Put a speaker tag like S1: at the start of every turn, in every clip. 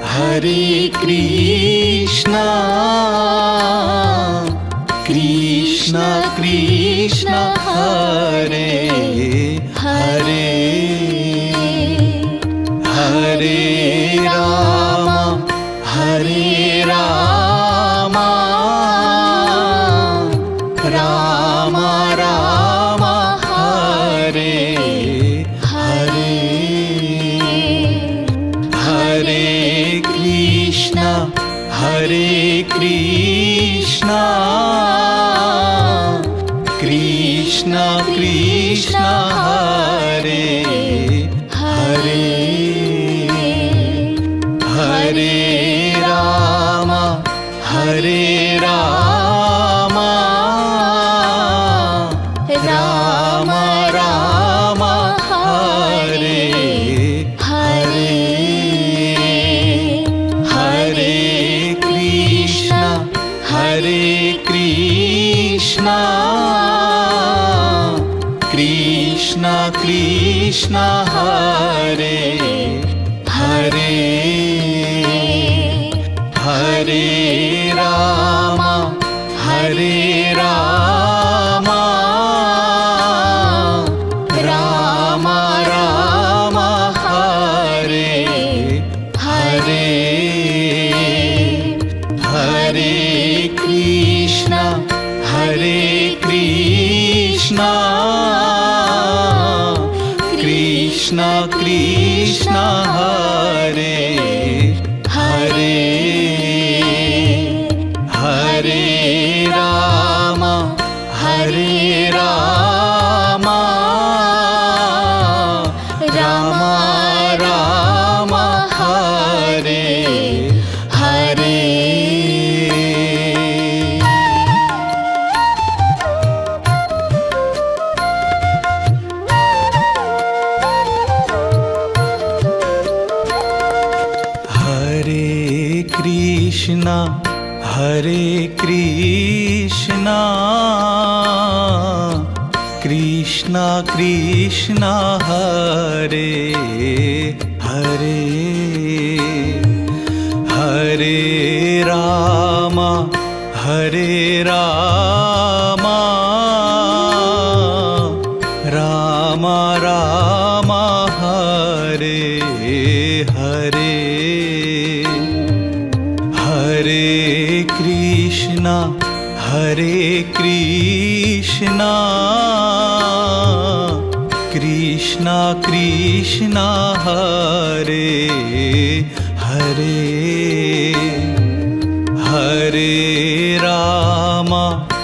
S1: Hare Krishna Krishna Krishna Hare Hare Hare Ram Ram Ram Hare Hare Hare Krishna Krishna Krishna Hare Hare Hare Ram Ram Ram Hare Hare Hare Krishna Krishna Krishna Hare Hare Hare Ram Ram Ram Hare Hare Hare Krishna Krishna Krishna Hare Hare Hare Ram Ram Ram Hare Hare Krishna Krishna Krishna Hare Hare Hare Ram Ram Ram Hare Hare Hare Krishna Krishna Krishna Hare Hare Hare Ram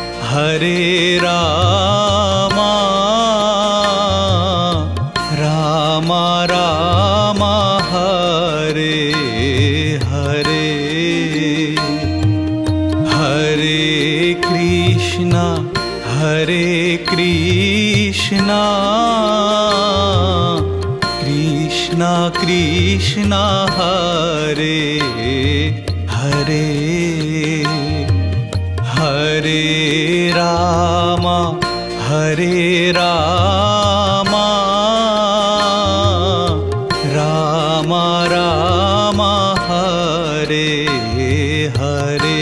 S1: Ram Ram Hare Hare Hare Krishna Krishna Krishna Hare Hare Hare Ram Ram Ram Hare Hare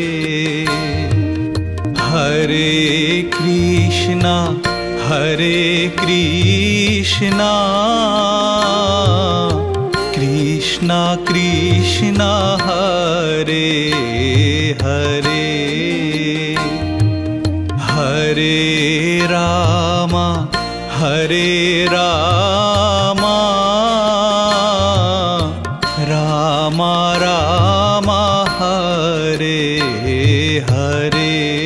S1: Hare Krishna Krishna Krishna Hare Hare Hare Ram Ram Ram Hare Hare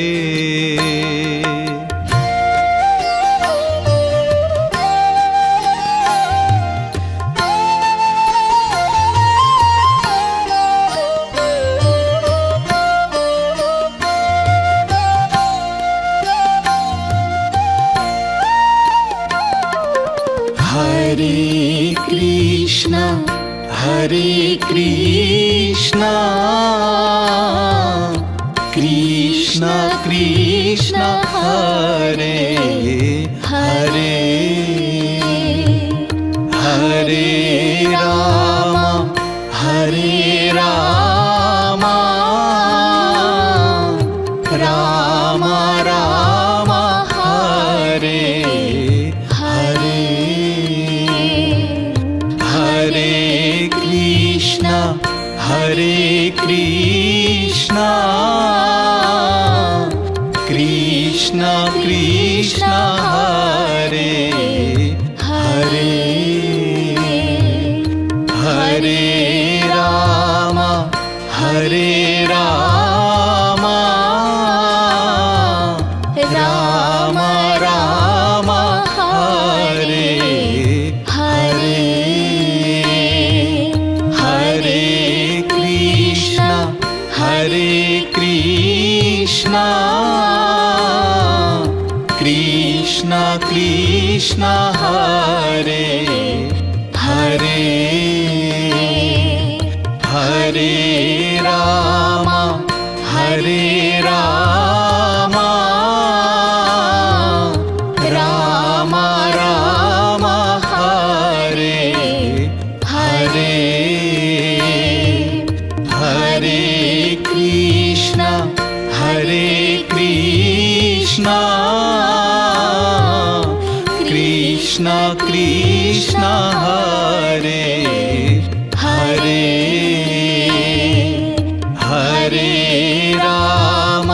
S1: Hare Krishna Krishna Krishna Hare Hare Hare Ram Hare Ram Ram Ram Hare Hare Hare Krishna Krishna Krishna Hare Hare Hare Ram Ram Ram Hare Hare Hare Krishna Krishna Krishna Hare Hare Hare Ram Ram Ram Hare Hare Hare Krishna Krishna Krishna Hare Hare Hare Ram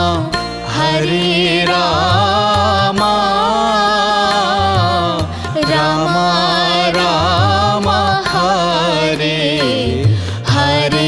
S1: Ram Ram Hare Hare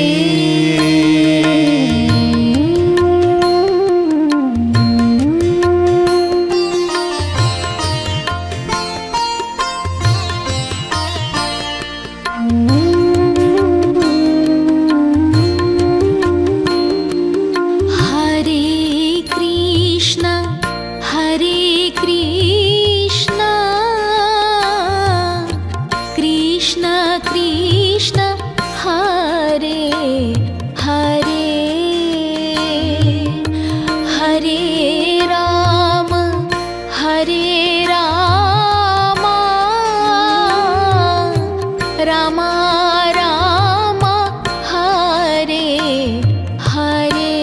S2: Ram Ram Hare Hare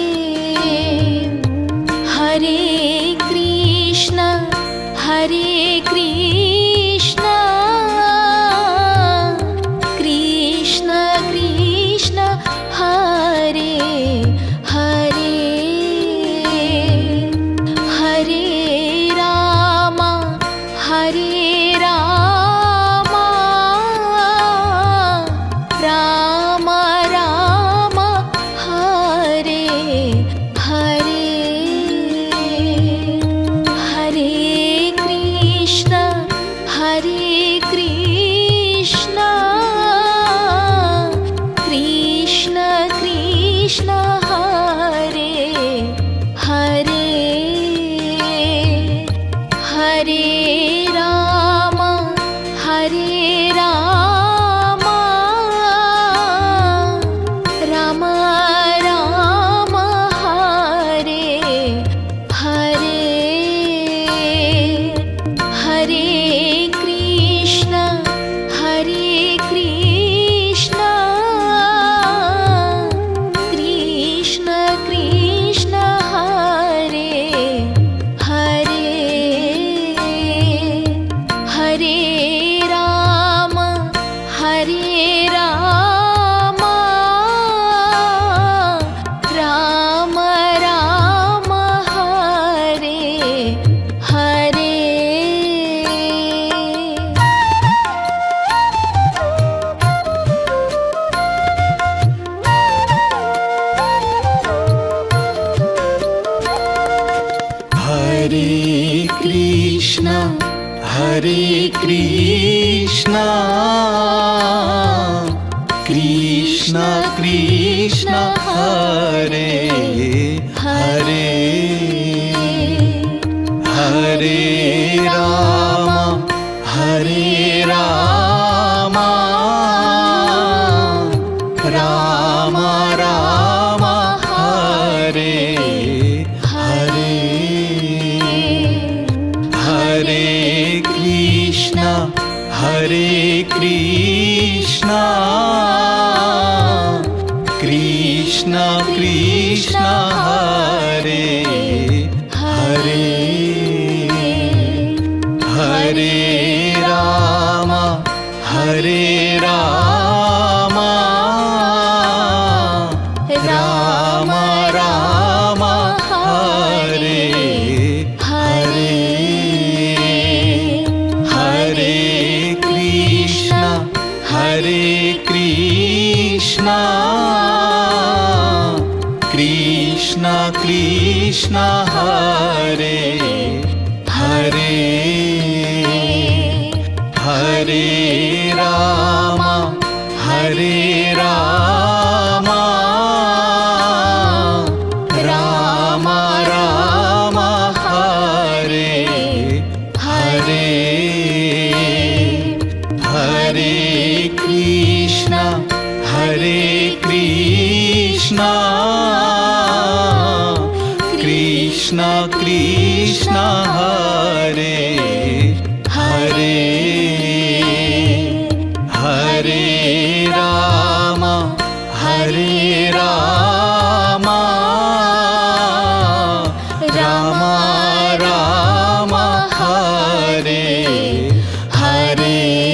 S2: Hare Krishna Krishna Krishna Hare Hare Hare Ram Ram Ram Hare Hare Hare Krishna Krishna Krishna Hare Hare Hare Ram Ram Ram Hare Hare Hare Krishna Krishna Krishna Hare Hare Hare Ram Ram Ram Hare Hare
S1: Hare Krishna Krishna Krishna Hare Hare Hare Ram Ram Ram Hare Hare Hare Krishna Krishna Krishna Krishna Hare Hare Hare Ram Hare Ram Ram Ram Hare Hare Hare Krishna Krishna Krishna Hare Hare Hare Ram Ram Ram Hare Hare Hare Krishna Krishna Krishna Hare Hare Hare Ram Ram Ram Hare Hare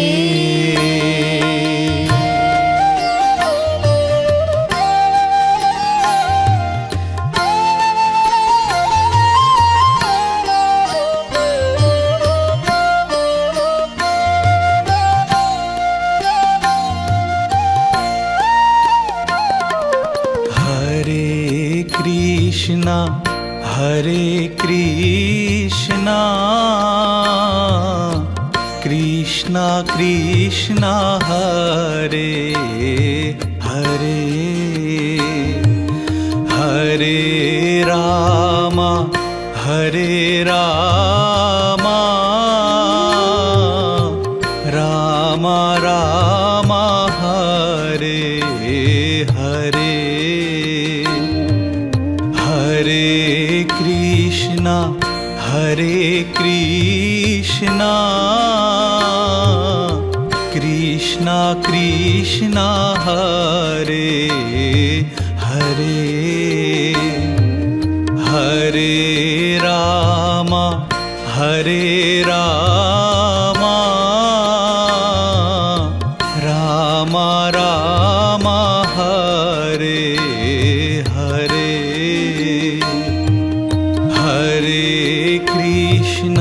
S1: Hare Krishna Krishna Krishna Hare Hare Hare Ram Ram Ram Hare Hare Hare Krishna Krishna Krishna Hare Hare Hare Ram Ram Ram Hare Hare Hare Krishna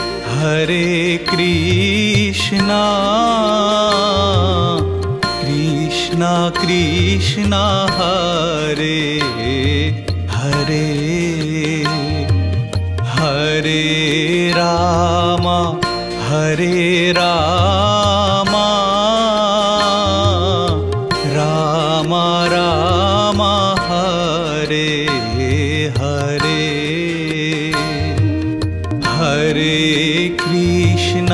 S1: Krishna Krishna Hare Hare Hare Ram Ram Ram Hare Hare Hare Krishna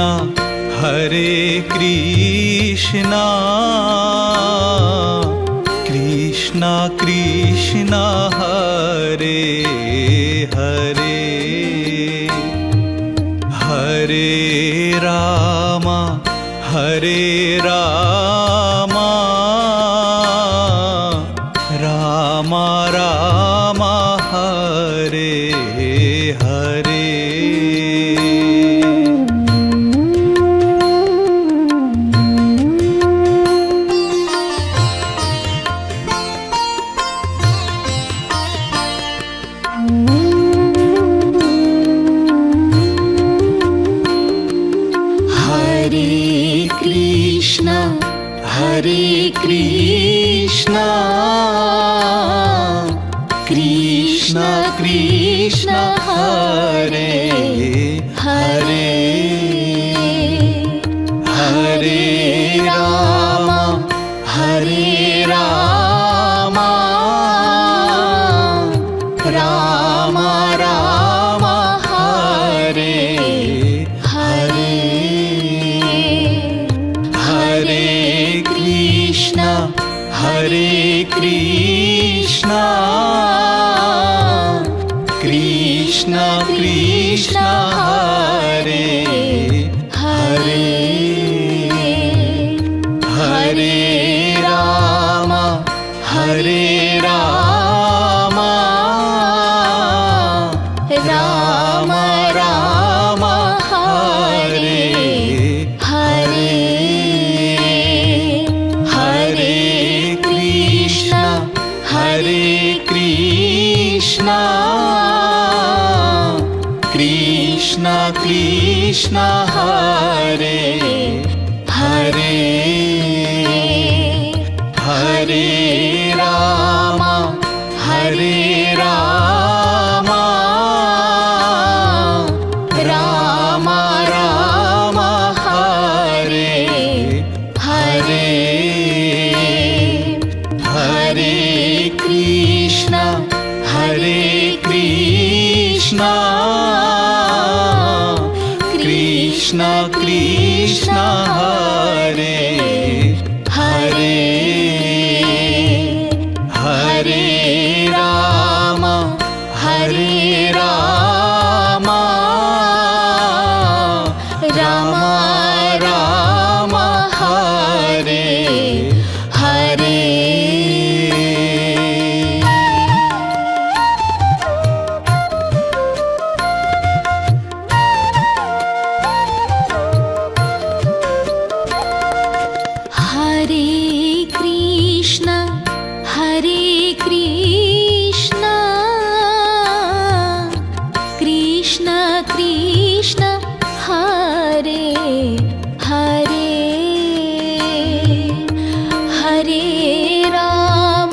S1: Krishna Krishna Hare Hare Hare Ram Ram Ram Hare Hare Krishna Krishna Krishna Hare Hare Hare Ram Ram Ram Hare Hare Hare Krishna Krishna Krishna Hare Hare Hare Ram Hare Ram Ram Ram Hare Hare Hare Krishna Krishna Krishna Hare Hare Hare Ram Ram Ram Hare Hare Hare Krishna Krishna Krishna Hare Hare Hare Ram Ram Ram Hare Hare
S2: Krishna Krishna Hare Hare Hare Ram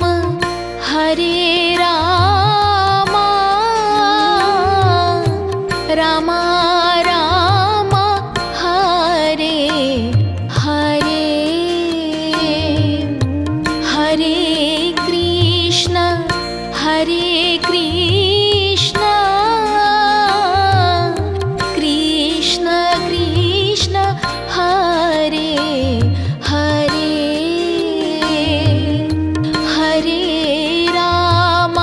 S2: Ram Ram Hare Hare Hare Krishna Krishna Krishna Hare Hare Hare Ram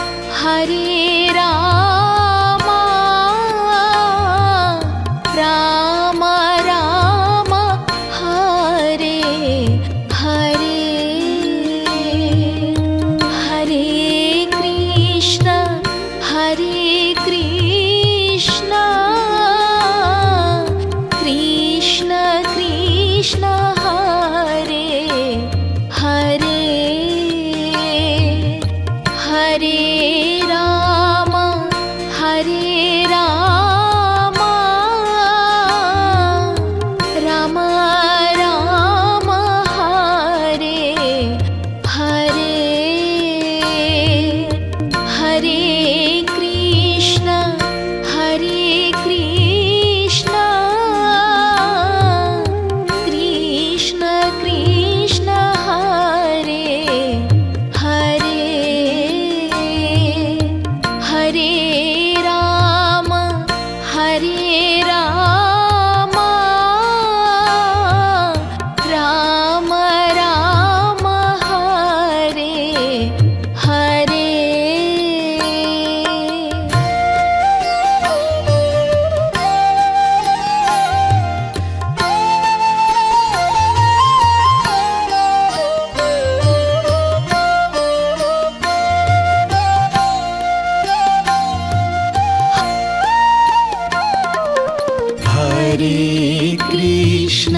S2: Ram Ram Hare Hare Hare Krishna Krishna Krishna Hare Hare Hare Ram Ram Ram Hare Hare Hare Krishna Krishna Krishna Hare Hare Hare Ram Ram Ram Hare Hare
S1: Hare Krishna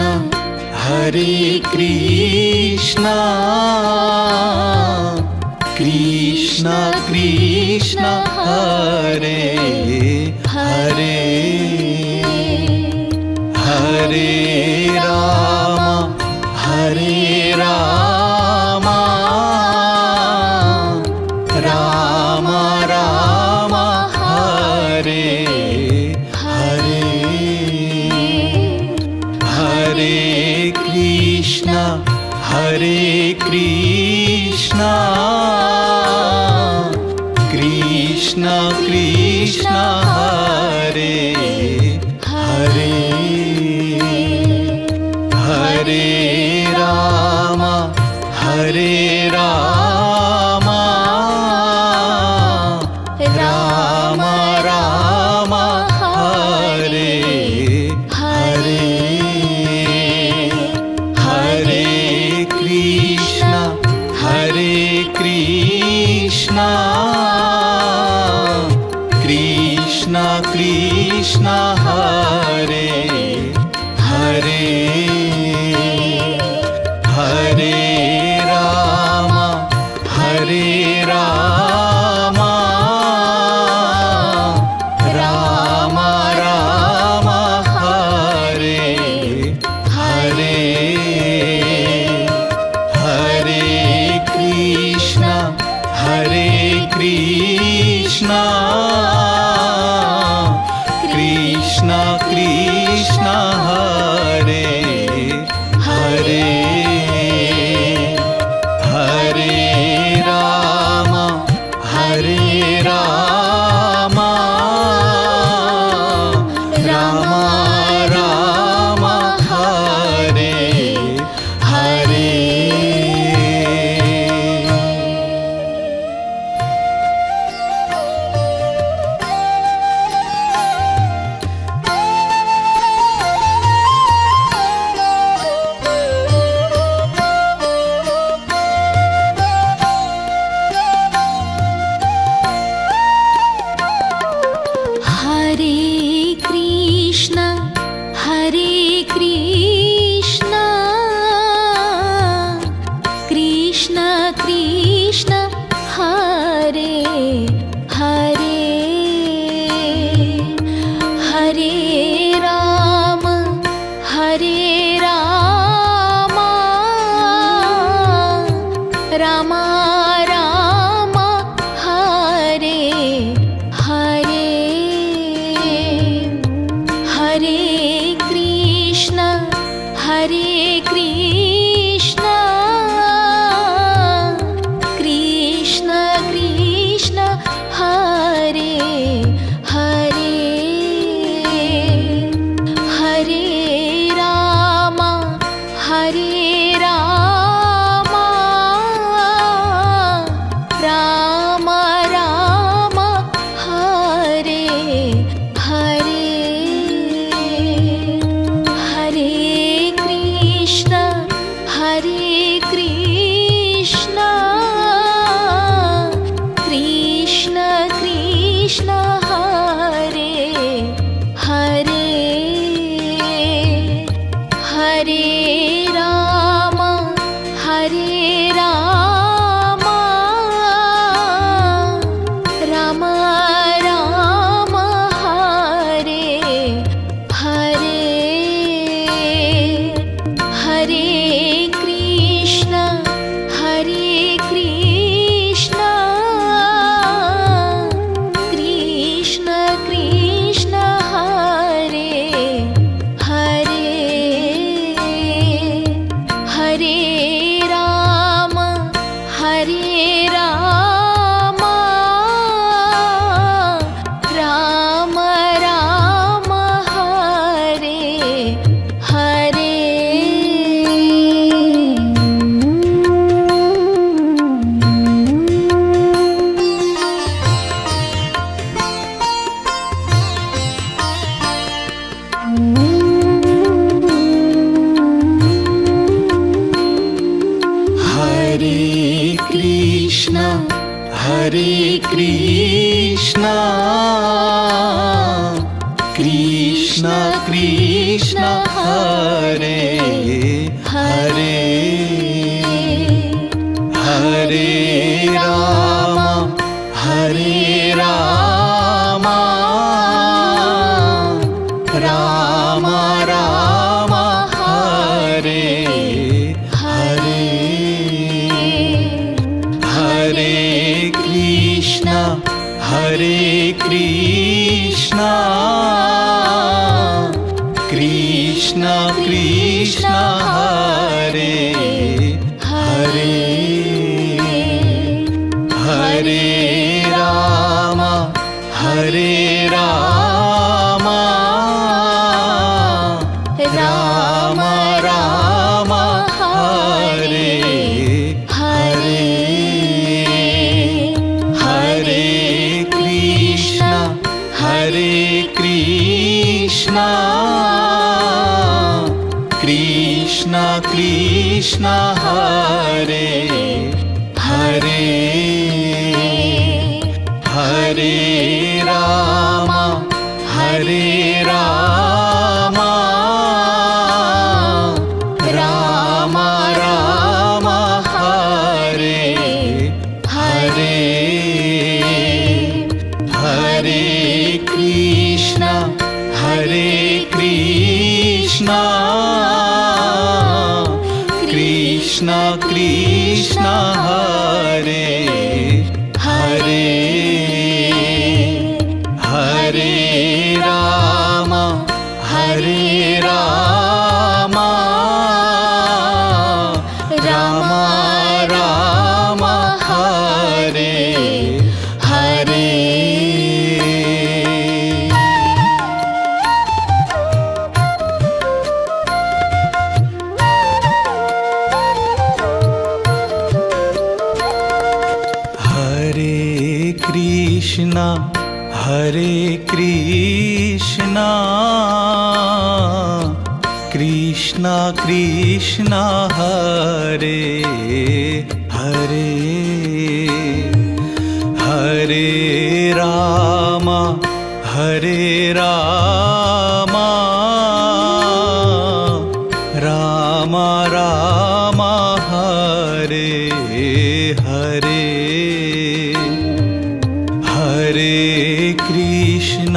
S1: Krishna Krishna Hare Hare Hare Ram Ram Ram Hare Hare Hare Krishna Krishna Krishna Hare Hare Hare Ram Ram Ram Hare Hare Hare Krishna Krishna Krishna Krishna Hare Hare Hare Rama Hare Rama Rama Rama Hare Hare Hare Krishna Krishna Krishna Hare Hare Hare Rama Hare Rama Rama Rama Hare Hare Krishna Krishna Hare Hare Hare Rama Hare Rama Rama Rama Hare Hare Hare Krishna Krishna Krishna Krishna Hare Hare Hare Rama Hare Rama Rama Rama Hare Hare Hare Krishna Krishna Krishna Krishna Hare Hare Hare Ram Hare Ram Ram Ram Hare Hare Hare Krishna Krishna Krishna Hare Hare Hare Ram Ram Ram Hare Hare Hare Krishna Krishna Krishna Hare Hare Hare Ram Ram Ram Hare Hare Hare Krishna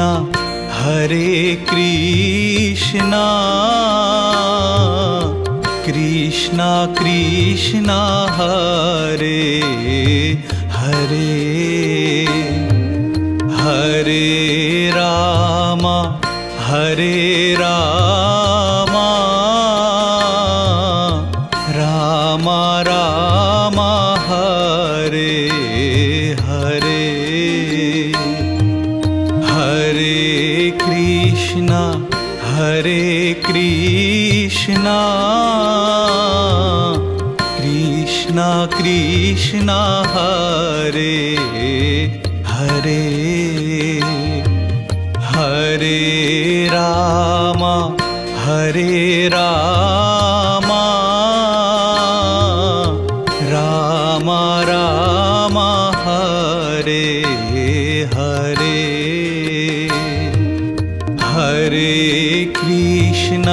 S1: Krishna Krishna Hare Hare Hare Ram Ram Ram Hare Hare Hare Krishna Krishna Krishna Hare Hare Hare Ram Ram Ram Hare Hare Hare Krishna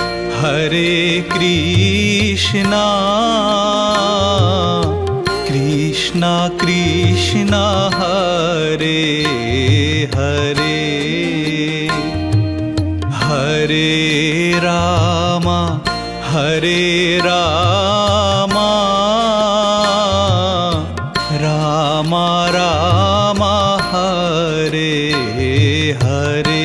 S1: Krishna Krishna Hare Hare Hare Ram Ram Ram Hare Hare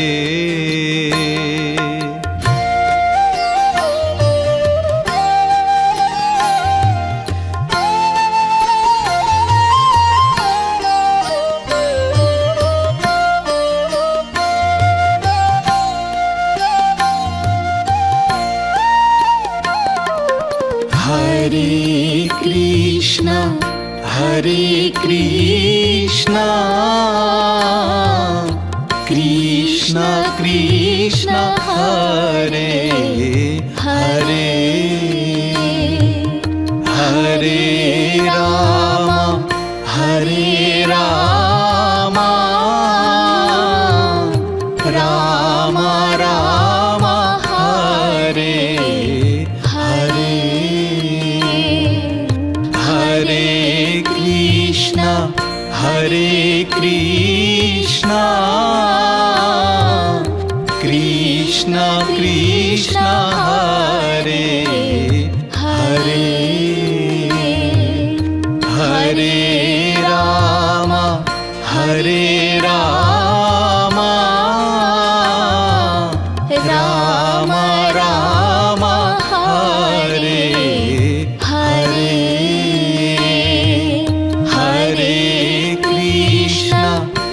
S1: Hare Krishna Krishna Krishna Hare Hare Hare Ram Ram Ram Hare Hare Hare Krishna Krishna Krishna Hare Hare Hare Ram Ram Ram Hare Hare Hare Krishna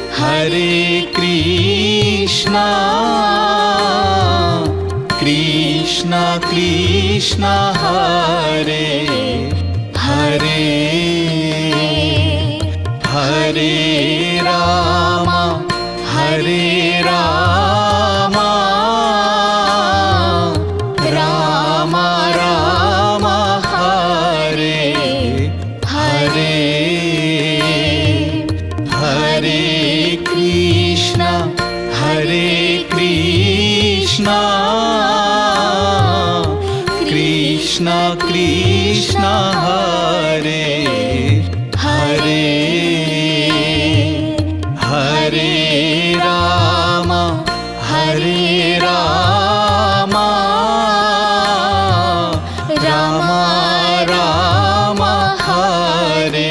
S1: Krishna Krishna Hare Hare Hare Ram Ram Ram Hare Hare Krishna Hare Hare Hare Ram Ram Ram Hare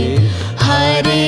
S1: Hare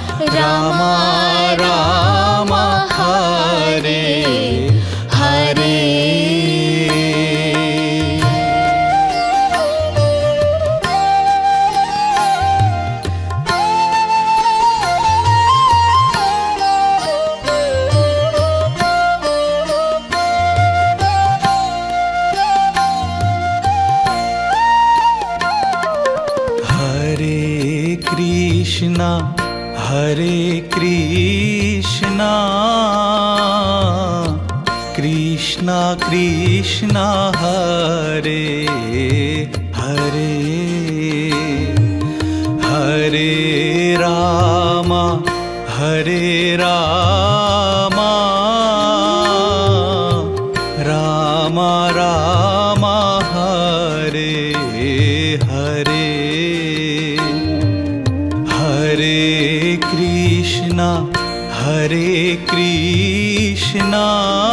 S2: Hare
S1: Krishna Hare Krishna Krishna Krishna Hare Hare Hare Ram Ram Ram Hare Hare Hare Krishna Krishna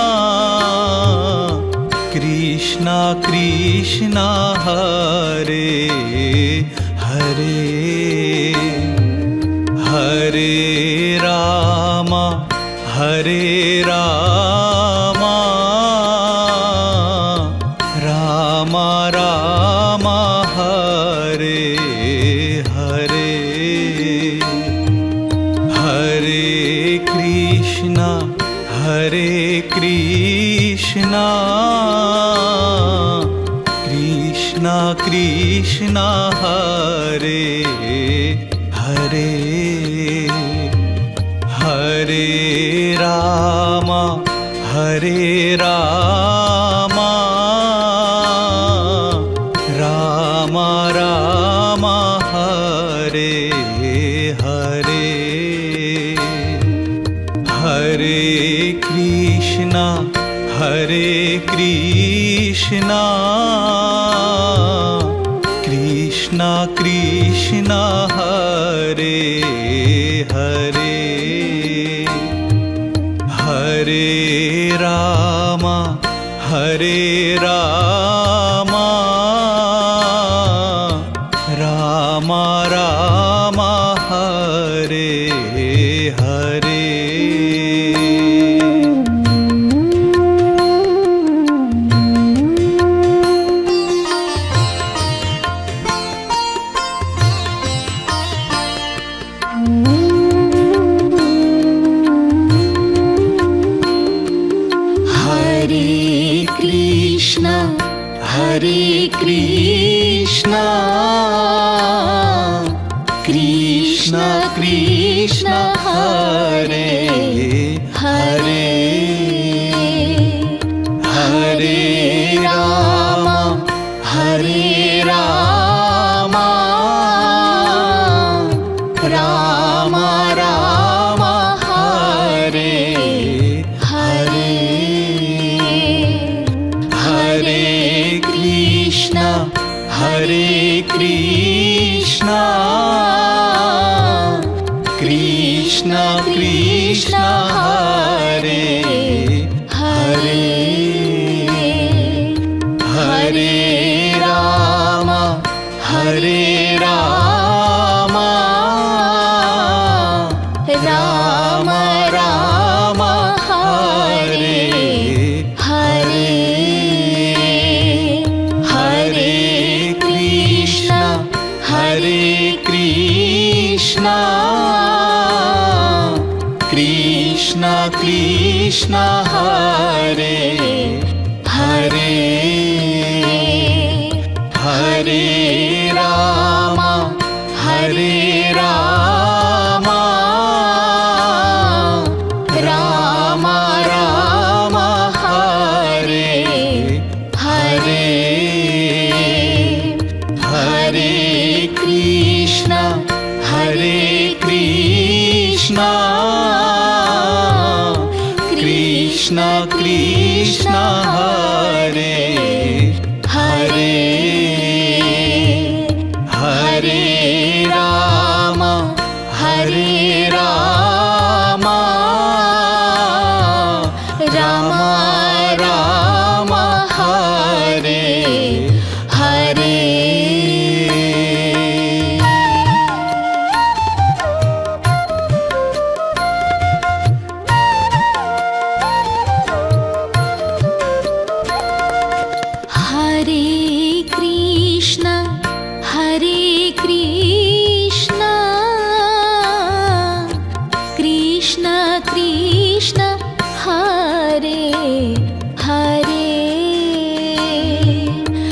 S1: Krishna Hare Hare Hare Ram Ram Ram Hare Hare Hare Krishna Krishna Krishna Hare Hare Hare Ram Ram Ram Hare Hare Hare Krishna Krishna Krishna Hare Hare Hare Ram Ram Ram Hare Hare Krishna Krishna Krishna Hare Hare Hare Ram Ram Ram Hare Hare Hare Krishna Krishna Krishna Hare Hare Hare Ram Ram Ram Hare Hare Hare Krishna Krishna Hare Hare Hare Ram Ram Ram Hare Hare Hare Krishna Krishna Hare Hare Hare Ram Ram Ram Hare Hare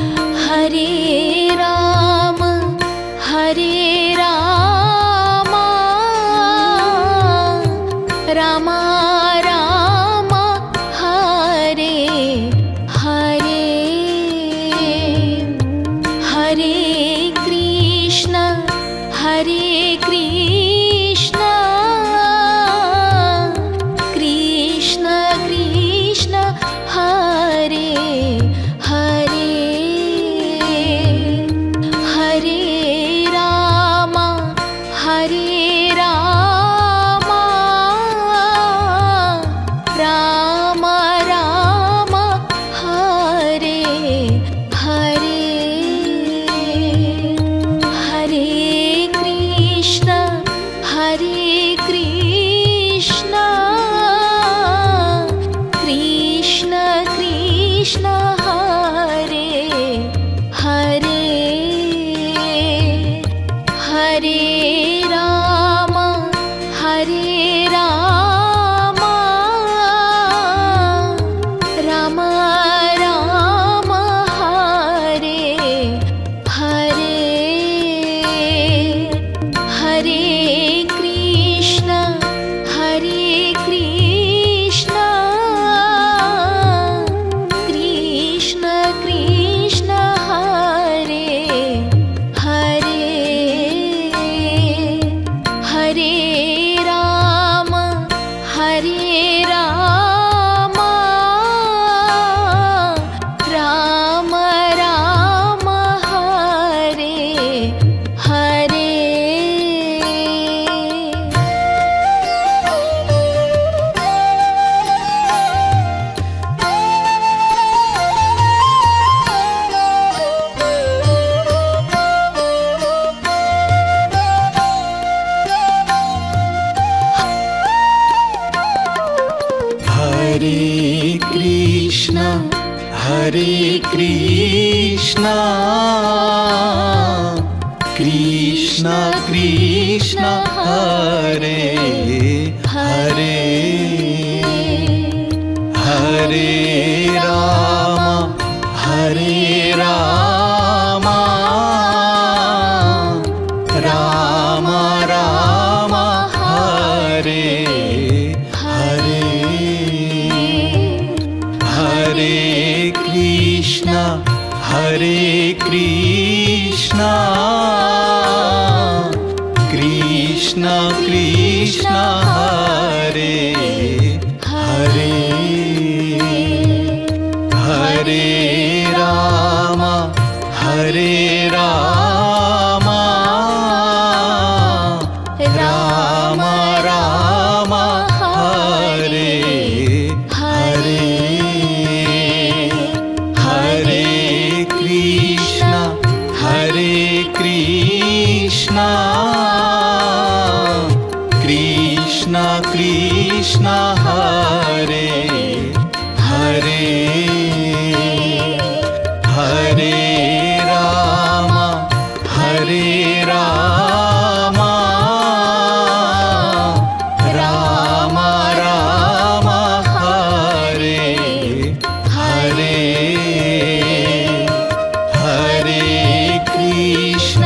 S2: Hare Ram
S1: Krishna Krishna Hare Hare Hare Ram Ram Ram Hare Hare Hare Krishna Krishna Krishna Hare Hare Hare Ram Ram Ram Hare Hare Hare Krishna Krishna Krishna Hare Hare Hare Ram Ram Ram Hare Hare Hare Krishna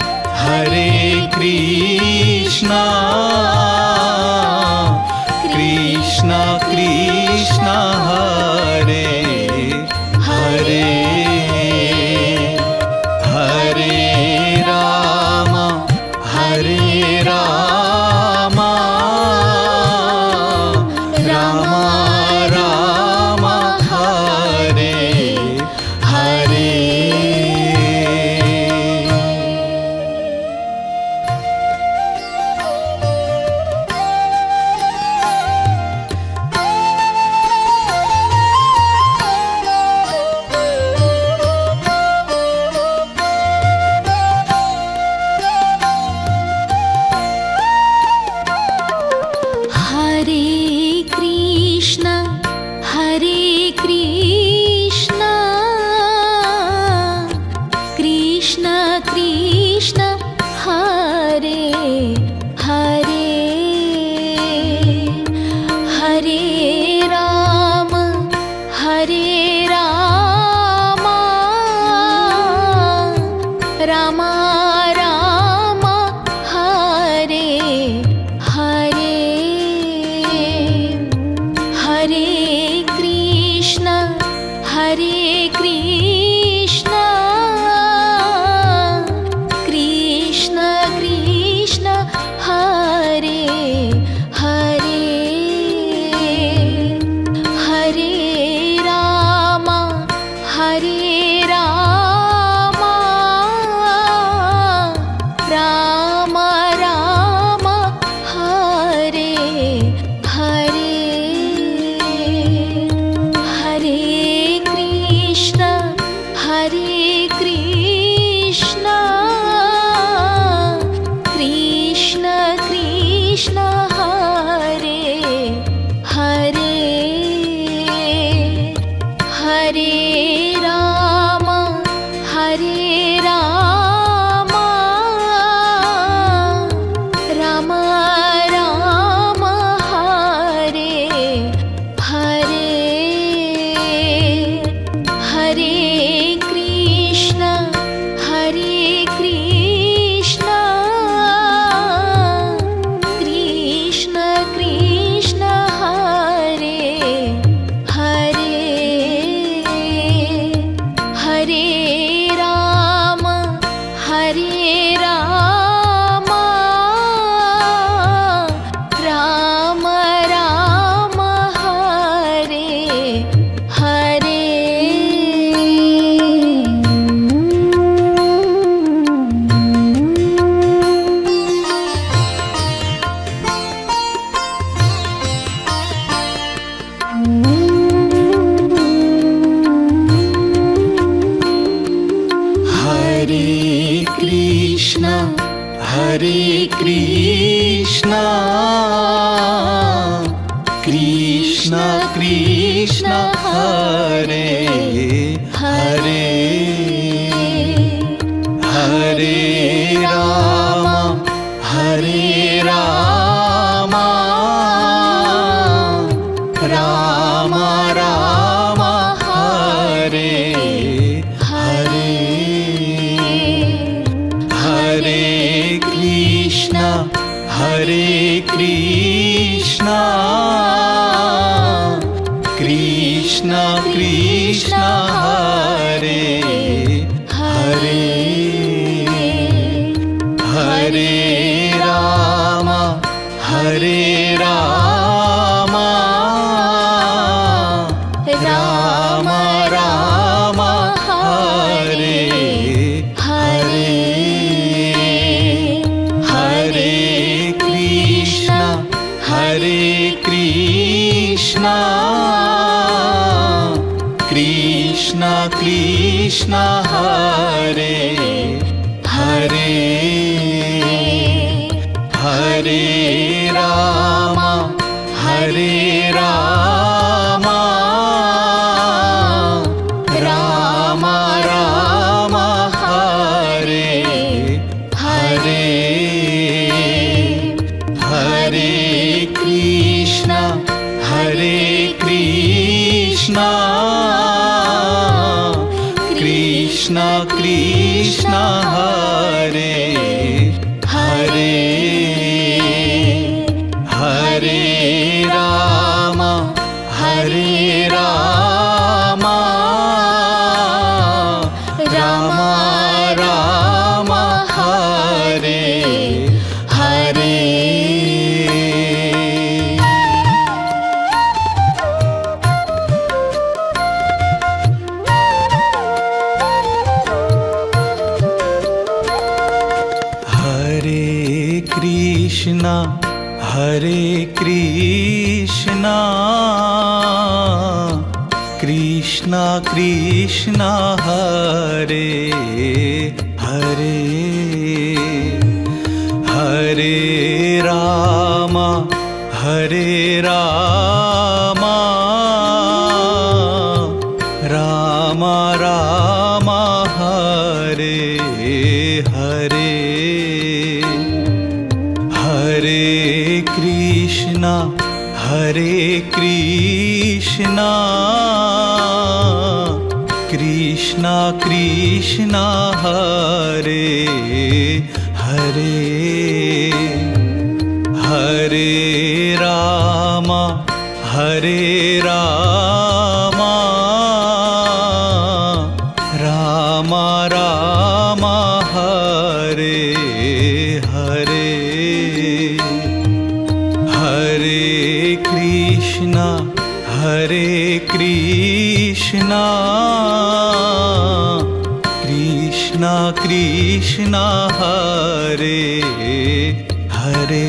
S1: Krishna Krishna Hare Hare Hare Ram Ram Ram Hare Hare
S2: Krishna Krishna Hare Hare Hare Ram Ram Ram Hare Hare Hare Krishna Krishna Krishna Hare Hare Hare Ram Ram Ram Hare Hare Hare Krishna Krishna Krishna Hare Hare Hare Ram Ram Ram Hare Hare Hare Krishna Krishna Krishna Hare Hare Hare Ram Ram Ram Hare Hare Krishna Krishna Hare Hare Hare Ram
S1: Hare Ram Ram Ram Hare Hare Hare Krishna Krishna Krishna Hare Hare Hare Ram Ram Ram Hare Hare Hare Krishna Krishna Krishna Hare Hare Hare Ram Ram Ram Hare Hare Hare Krishna Krishna Krishna Hare Hare Hare Ram Ram Ram Hare Hare Hare Krishna Krishna Krishna Hare Hare Hare Ram Ram Ram Hare Hare Hare Krishna Krishna Krishna Hare Hare Hare Ram Ram Ram Hare Hare Hare Krishna Krishna Krishna Hare Hare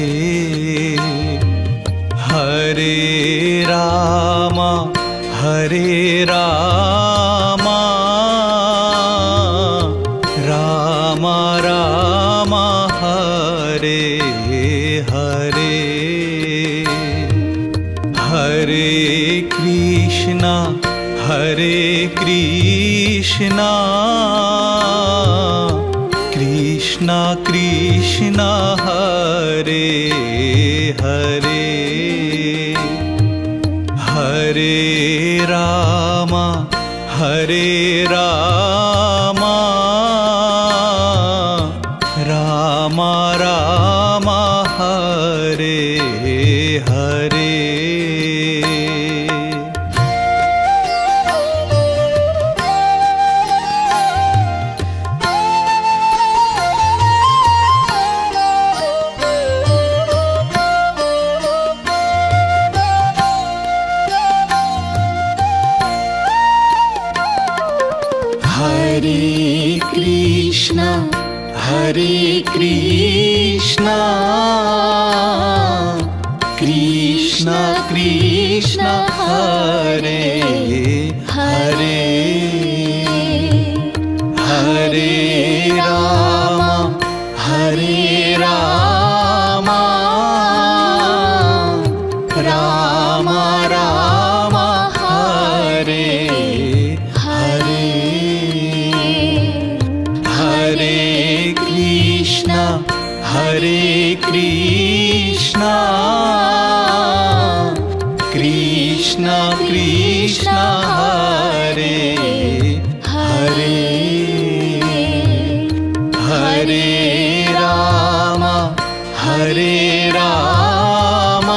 S1: Hare Ram Ram Ram Hare Hare Hare Krishna Krishna Krishna Hare Hare Hare Ram Ram Ram Hare Hare Hare Krishna Krishna Krishna Hare Hare Hare Ram Ram Ram Hare Hare Hare Krishna Hare Krishna Krishna Krishna Hare Hare Hare Ram Hare Ram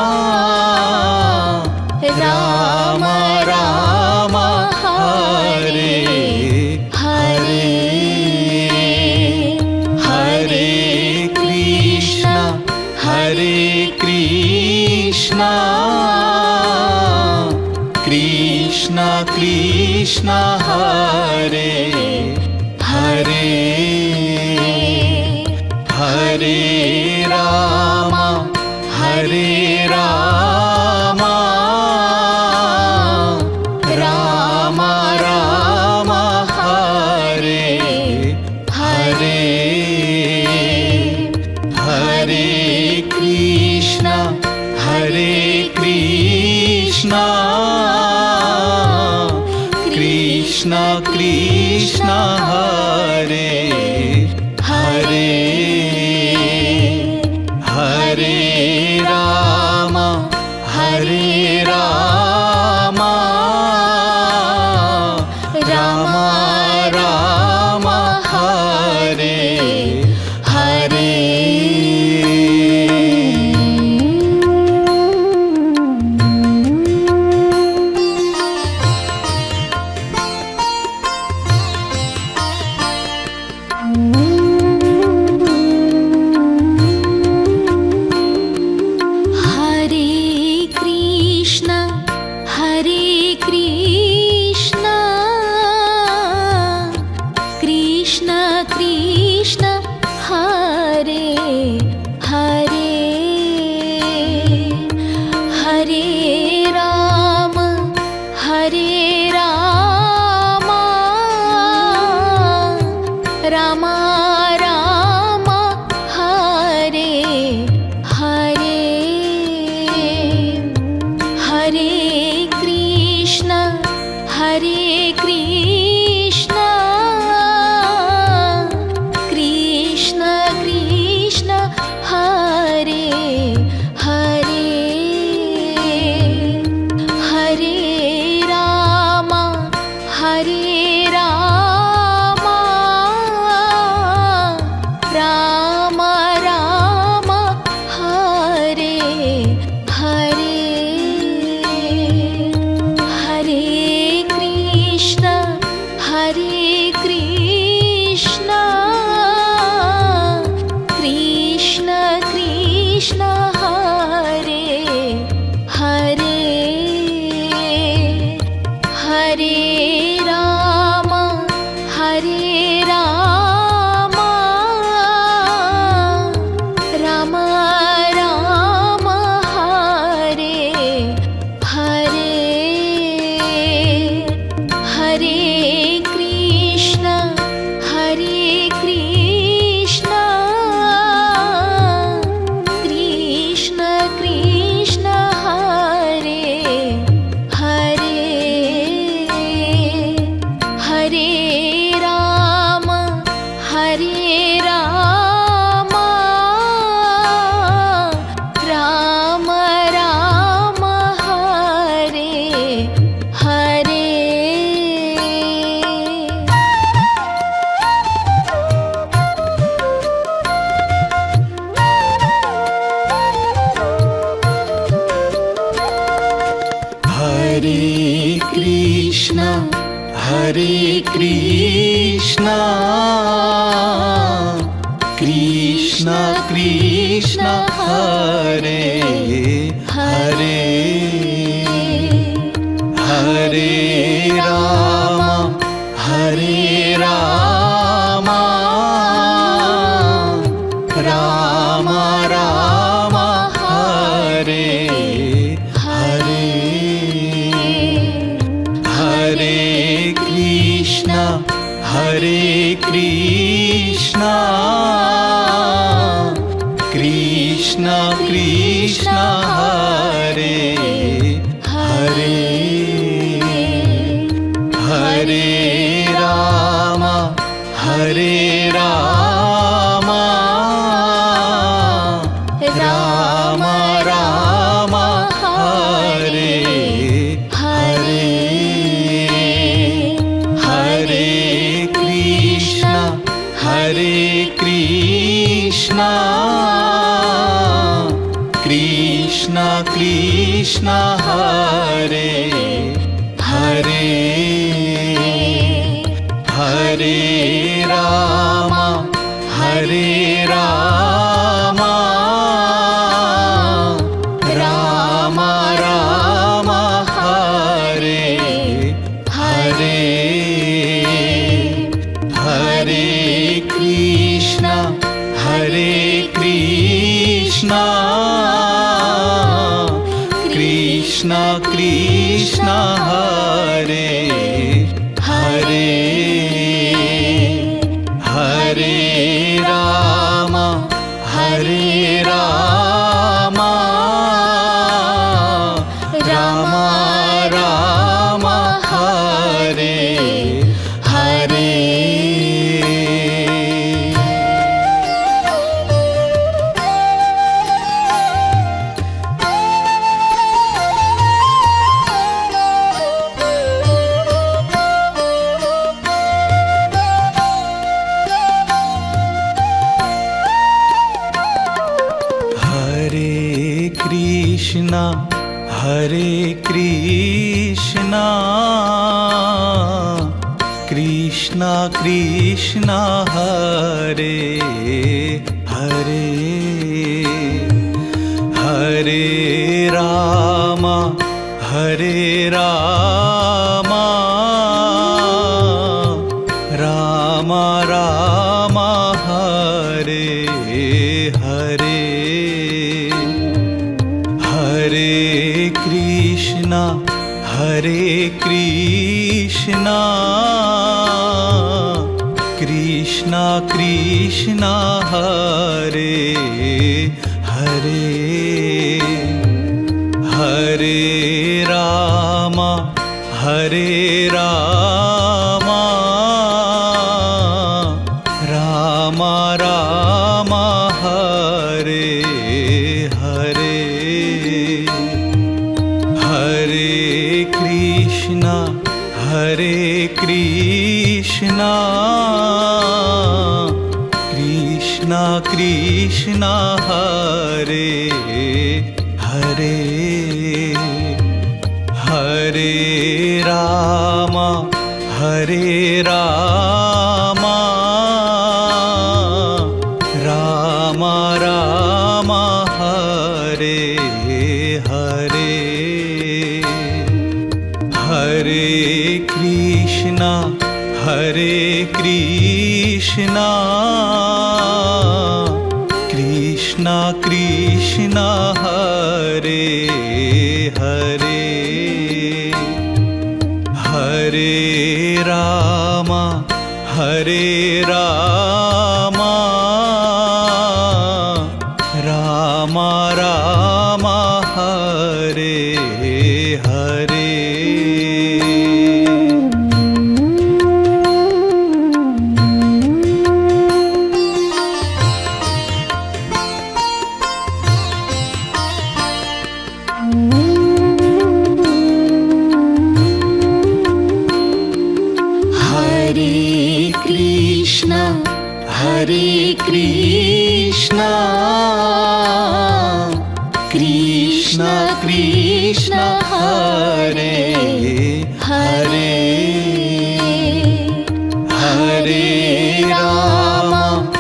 S1: Ram Ram Hare Hare Hare Krishna Krishna Krishna Hare Hare Hare Ram Ram Ram Hare Hare Hare Krishna Krishna Krishna Hare Hare Hare Ram Ram Ram Hare Hare
S2: Ram Ram Hare Hare Hare Krishna Krishna Krishna Hare Hare Hare Ram Ram Ram Hare Hare Hare Krishna Krishna Krishna Hare Hare Hare Ram Ram Ram Hare Hare Hare Krishna Krishna Krishna Hare Hare Hare Ram Ram Ram Hare Hare
S1: Hare Krishna Krishna Krishna Hare Hare Hare Ram Ram Ram Hare Hare Hare Krishna Krishna Krishna Hare Hare Hare Ram Ram Hare Krishna Krishna Krishna Hare Hare Hare Ram Hare Ram Ram Ram Hare Hare Hare Krishna Krishna Krishna Hare Hare Hare Ram Ram Ram Hare Hare Hare Krishna Krishna Krishna Hare Hare Hare Ram Ram Ram Hare Hare Hare Krishna Krishna Krishna Hare Hare Hare Ram Ram Ram Hare Hare Hare Krishna Krishna Krishna Hare Hare Hare Ram Ram Ram Hare Hare Hare Krishna Krishna Krishna Hare Hare Hare Ram Ram Ram Hare Hare Hare Krishna Krishna Krishna Hare Hare Hare Ram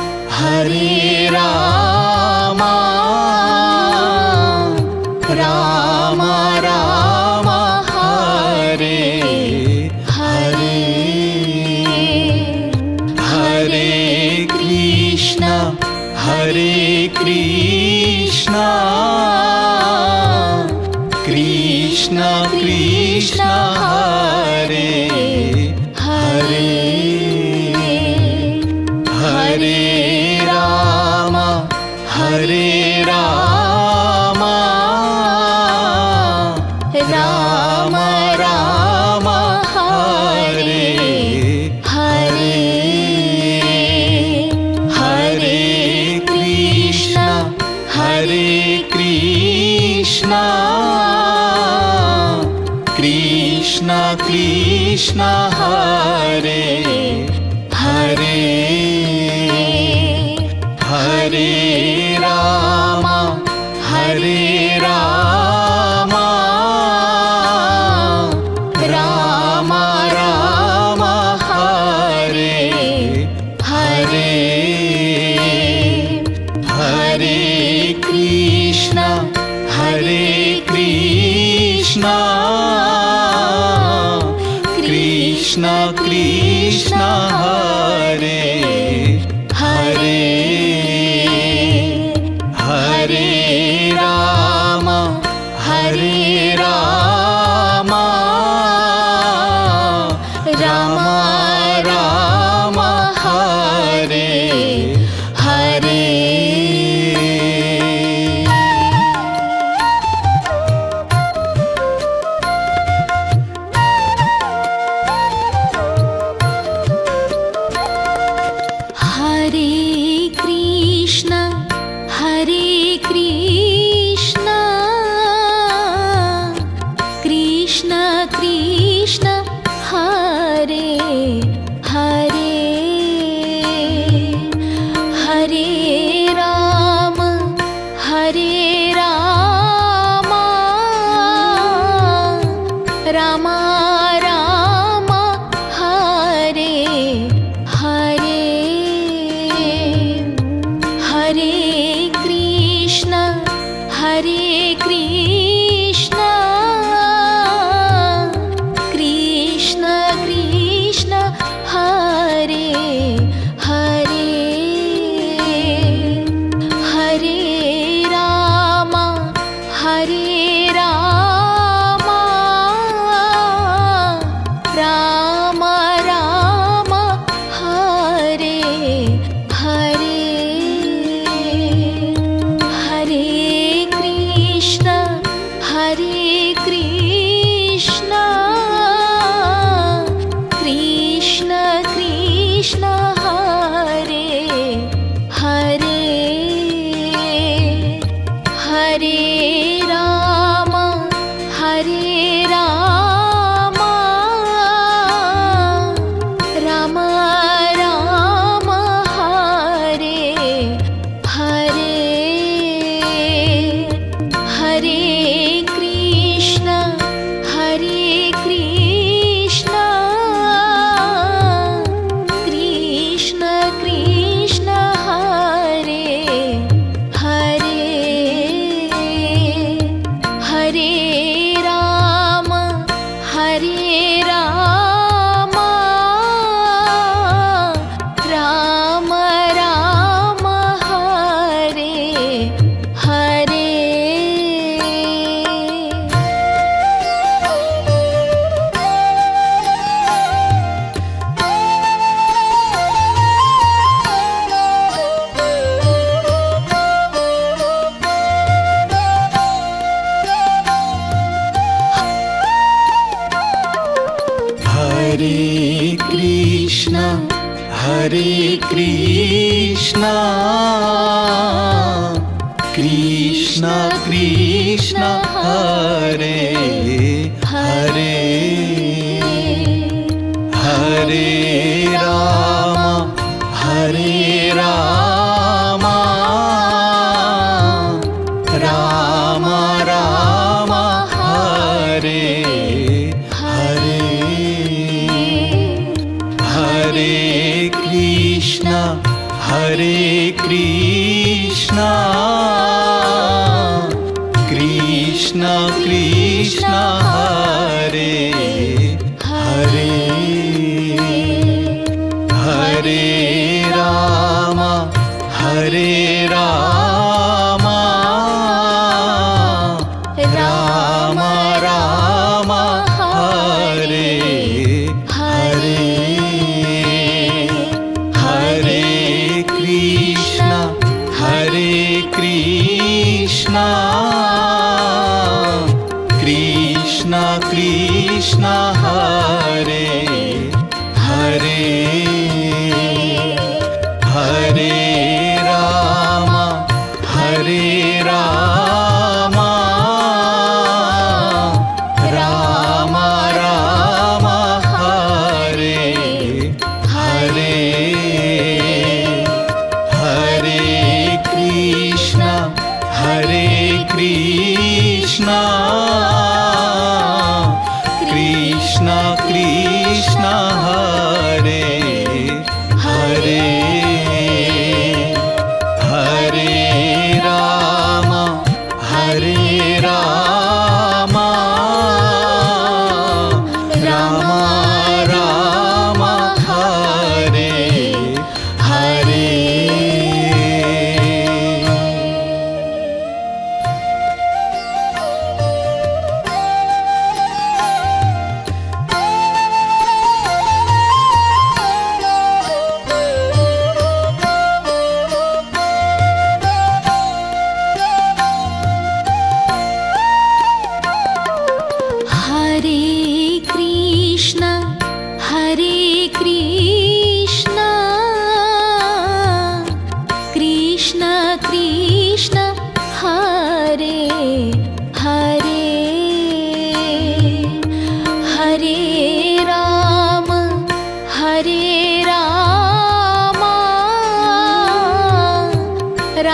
S1: Ram Ram Hare Hare Hare Krishna Krishna Krishna Hare Hare Hare Ram Ram Ram Hare Hare Hare Krishna Krishna Krishna Hare Hare Hare Ram Ram Ram Hare Hare Hare Krishna Krishna Krishna Hare Hare Hare Ram Ram Ram Hare Hare Krishna Krishna Hare Hare Hare Ram Ram Ram Hare Hare Hare Krishna Krishna Krishna Hare Hare Hare Ram Ram Ram Hare Hare Hare Krishna Krishna Krishna Hare Hare Hare Ram Ram Ram Hare Hare Hare Krishna Krishna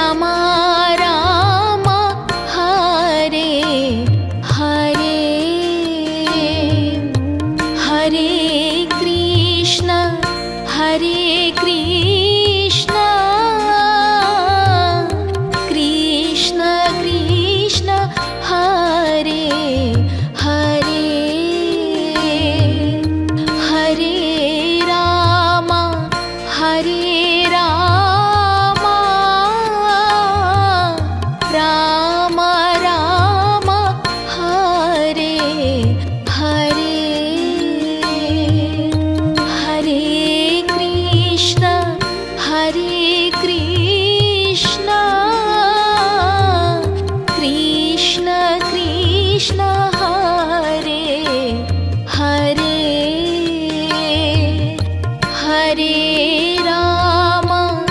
S2: Ram Ram Hare Hare Hare Krishna Krishna Krishna Hare Hare Hare Ram Ram Ram Hare Hare Hare Krishna Krishna Krishna Hare Hare Hare Ram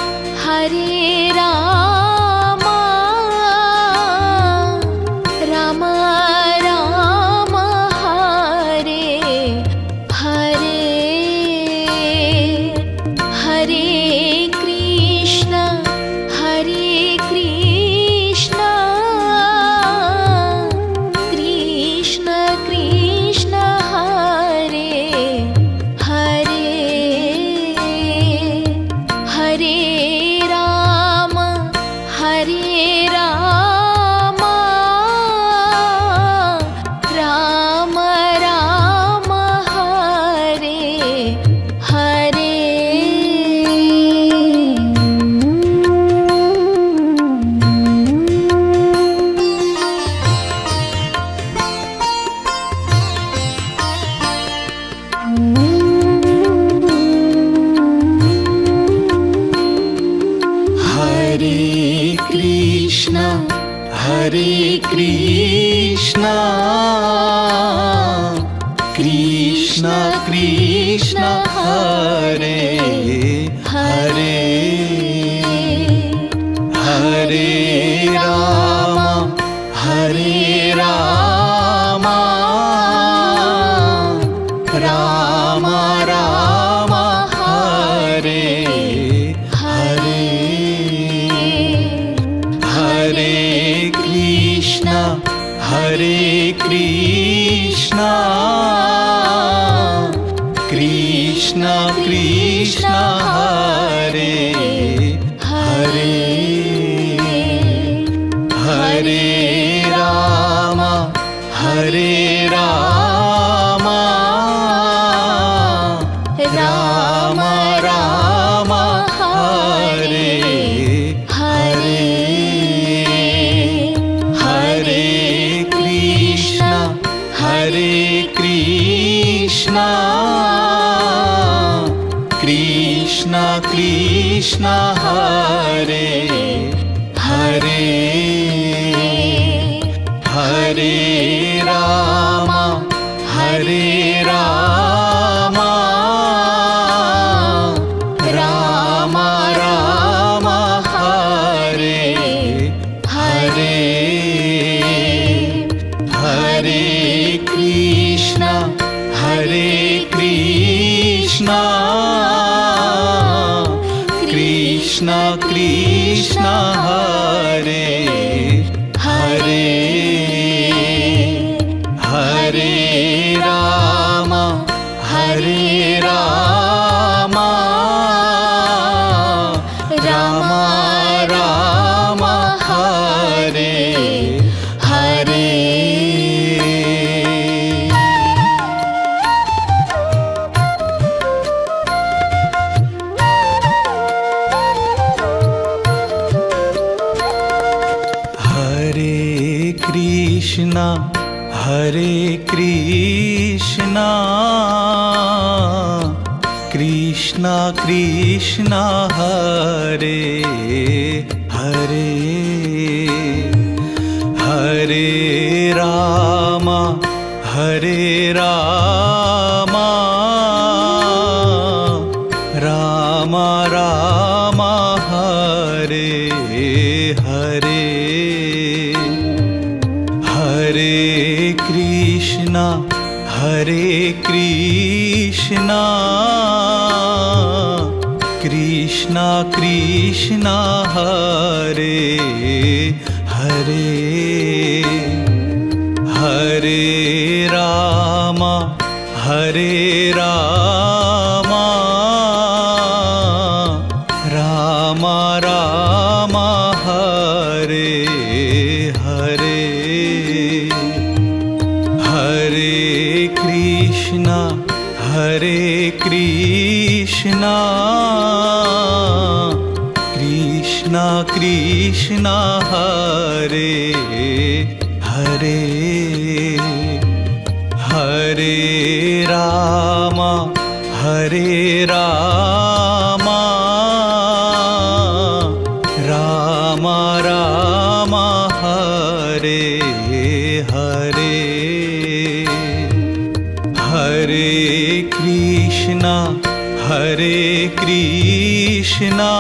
S2: Ram Ram Hare Hare Hare Krishna Krishna Krishna Hare Hare Hare Ram Ram Ram Hare Hare
S1: Hare Krishna Krishna Krishna Hare Hare Hare Rama Rama Rama Hare Hare Hare Krishna Krishna Krishna Hare Hare Hare Rama Rama Rama Hare Hare Hare Krishna Krishna Krishna Hare Hare Hare Rama Rama Rama Hare Hare Hare Krishna Krishna Krishna Hare Hare Hare Rama Rama Rama Hare Hare Krishna Krishna Hare Hare Hare Rama Rama Rama Hare Hare Hare Krishna Krishna Krishna Krishna Hare Hare Hare Rama Rama Rama Hare Hare Hare Krishna Krishna Krishna Hare Hare Hare Rama Rama Rama Hare Hare Hare Krishna Krishna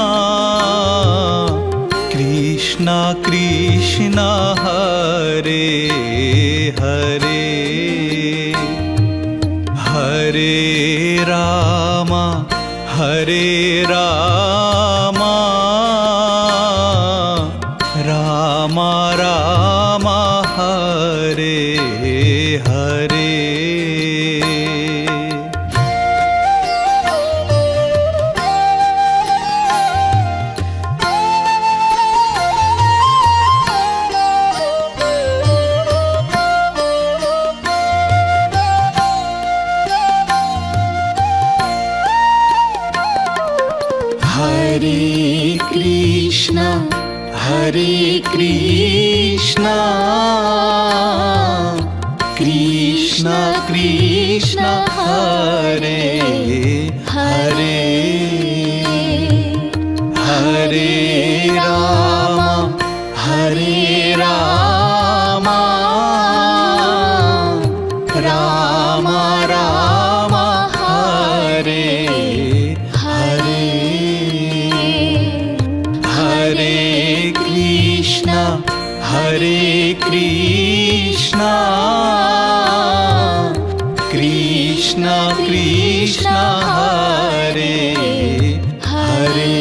S1: Krishna Hare Hare Hare Rama Rama Rama Hare Hare
S2: Hare Krishna Krishna Krishna Hare Hare Hare Rama Rama Rama Hare Hare Hare Krishna Krishna Krishna Hare Hare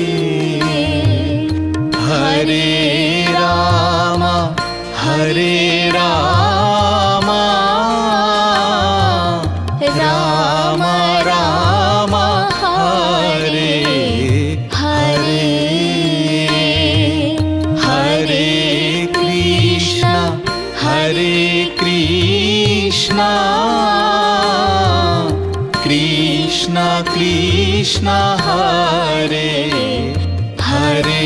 S2: Hare Rama Rama Rama Hare Hare Hare Krishna Krishna Krishna Hare Hare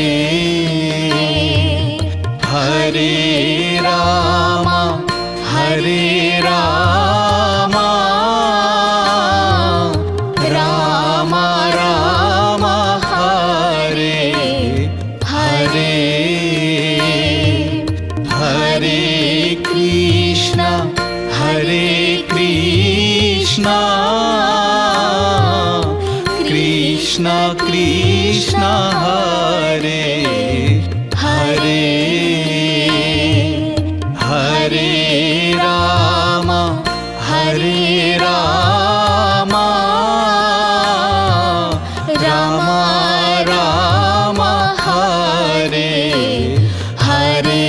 S2: Hare Rama Rama Rama Hare Hare Hare Krishna Krishna Krishna Hare Hare Hare Rama Rama Rama Hare Hare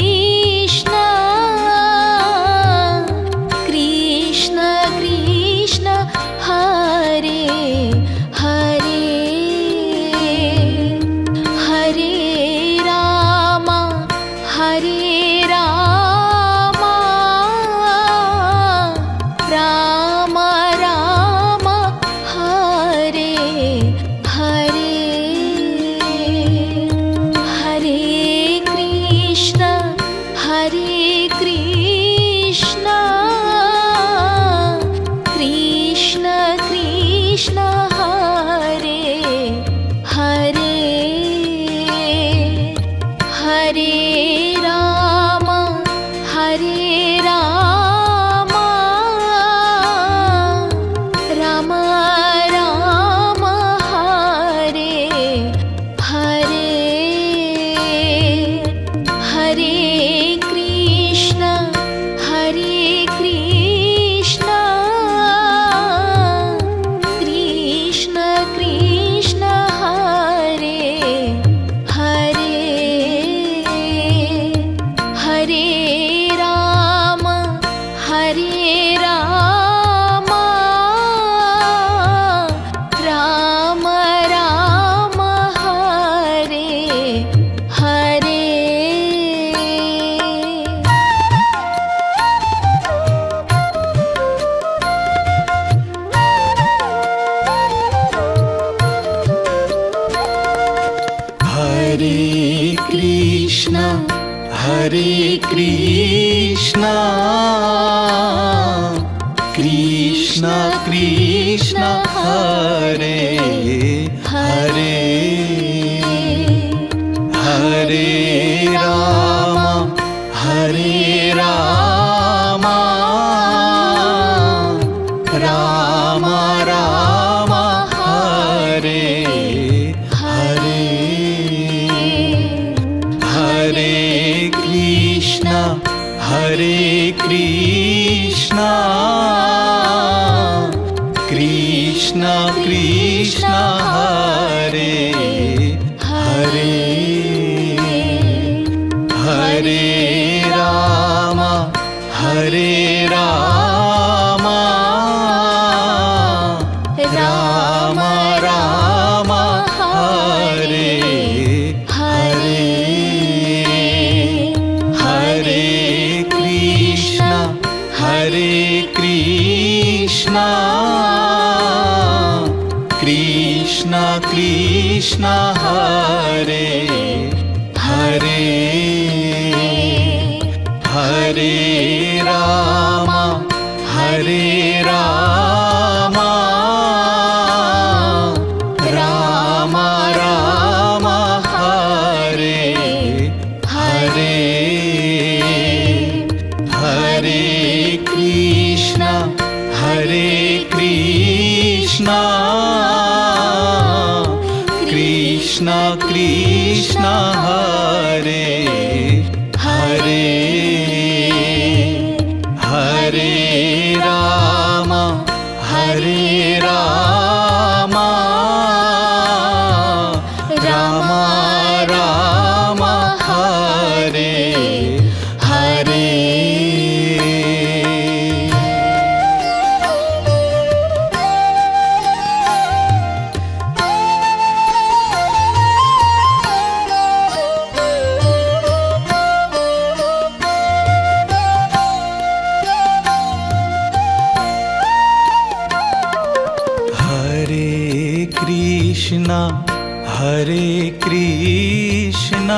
S2: Krishna Ram Ram Ram Hare Hare Hare Krishna Krishna Krishna Hare Hare Hare Ram Ram Ram Hare Hare
S1: Hare Krishna Krishna Krishna Hare Hare Hare Ram Ram Ram Hare Hare Hare Krishna Krishna Krishna Hare Hare Hare Ram Ram Ram Hare Hare Hare Krishna Krishna Krishna Hare Hare Hare Ram Ram Ram Hare Hare Hare Krishna Krishna Krishna Hare Hare Hare Ram Ram Ram Hare Hare Hare Krishna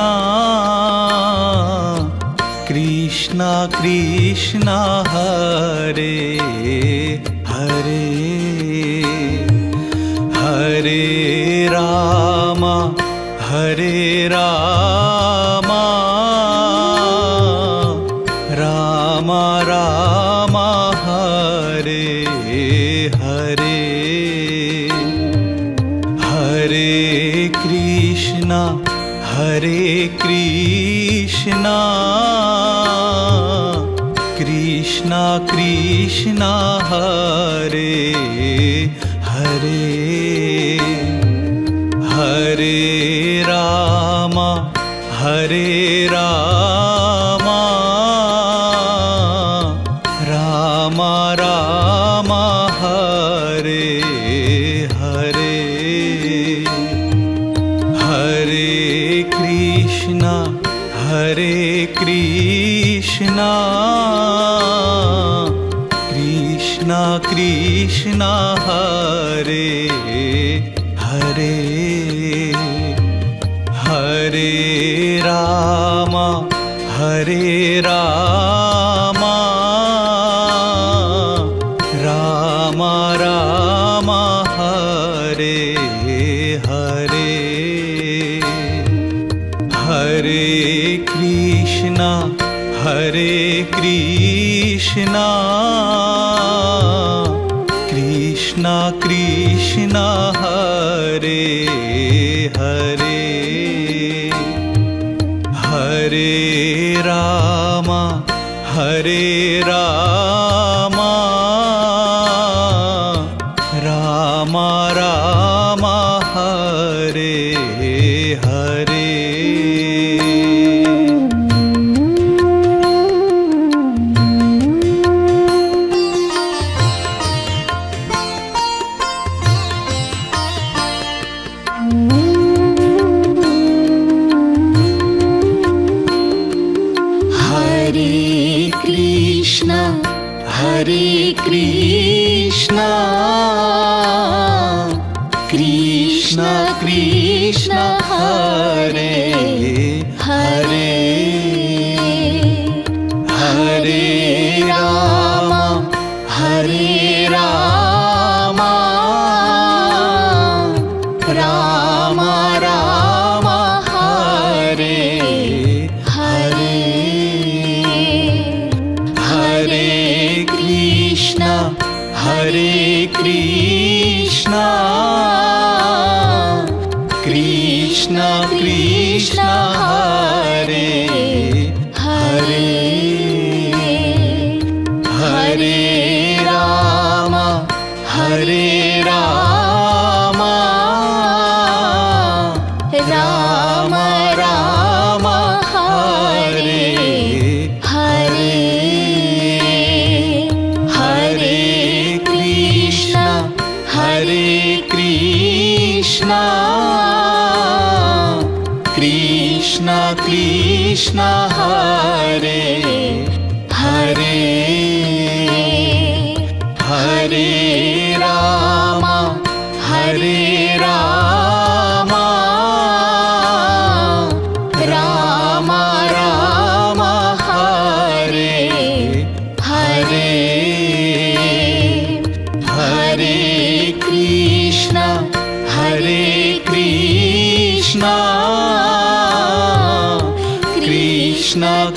S1: Krishna Krishna Hare Hare Hare Ram Ram Ram Hare Hare Hare Krishna Krishna Krishna Hare Hare Hare Ram Ram Ram Hare Hare Hare Krishna Krishna Krishna Hare Hare Hare Ram Ram Ram Hare Hare Hare Krishna Krishna Krishna Krishna Krishna Hare Hare Hare Rama Rama Rama Hare Hare
S2: Hare Krishna Krishna Krishna Hare Hare Hare Rama Rama Rama Hare Hare Hare Krishna Krishna Krishna Hare Hare Hare Rama Rama Rama Hare Hare Hare Krishna Krishna Krishna Hare Hare Hare Rama Rama Rama Hare Hare Hare Krishna Krishna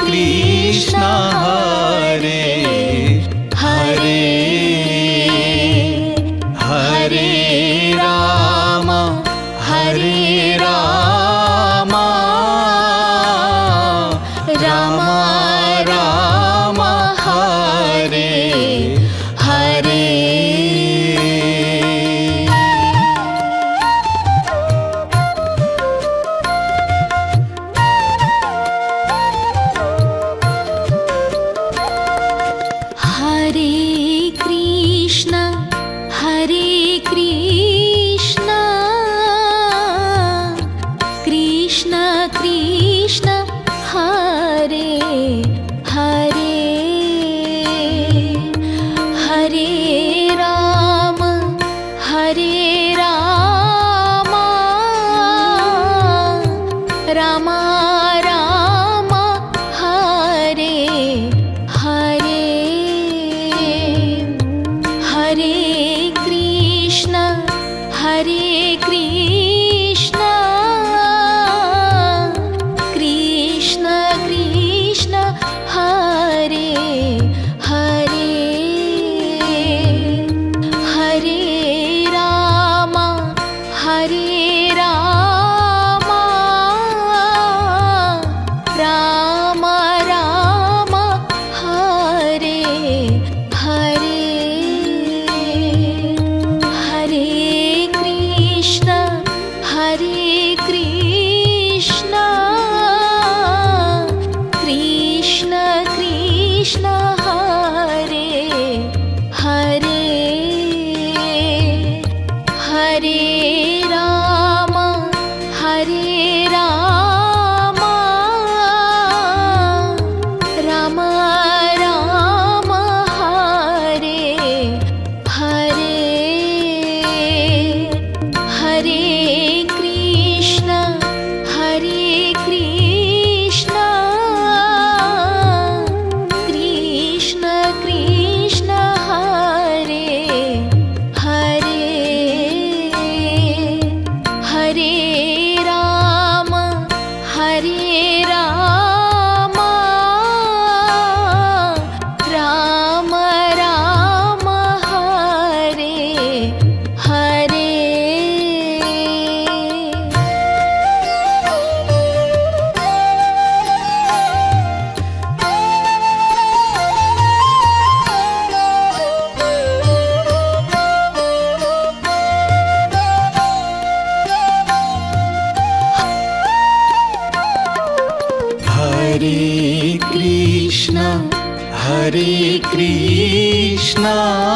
S1: Krishna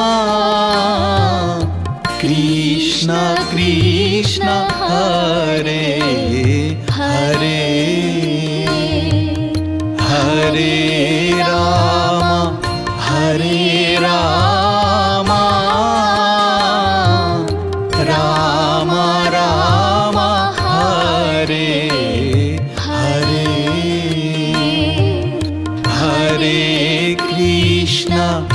S1: Krishna Krishna Hare Hare Hare Ram Ram Ram Hare Hare Hare Krishna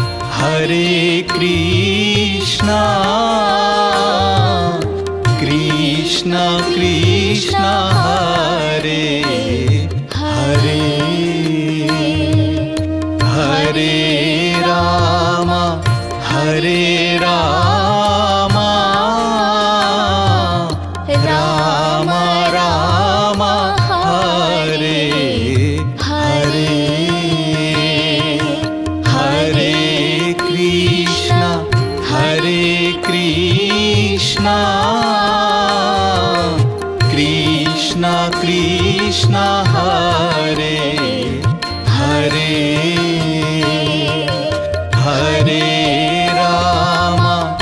S1: Krishna Krishna Hare Hare Hare Ram Ram Ram Hare Hare Hare Krishna Krishna Krishna Hare Hare Hare Ram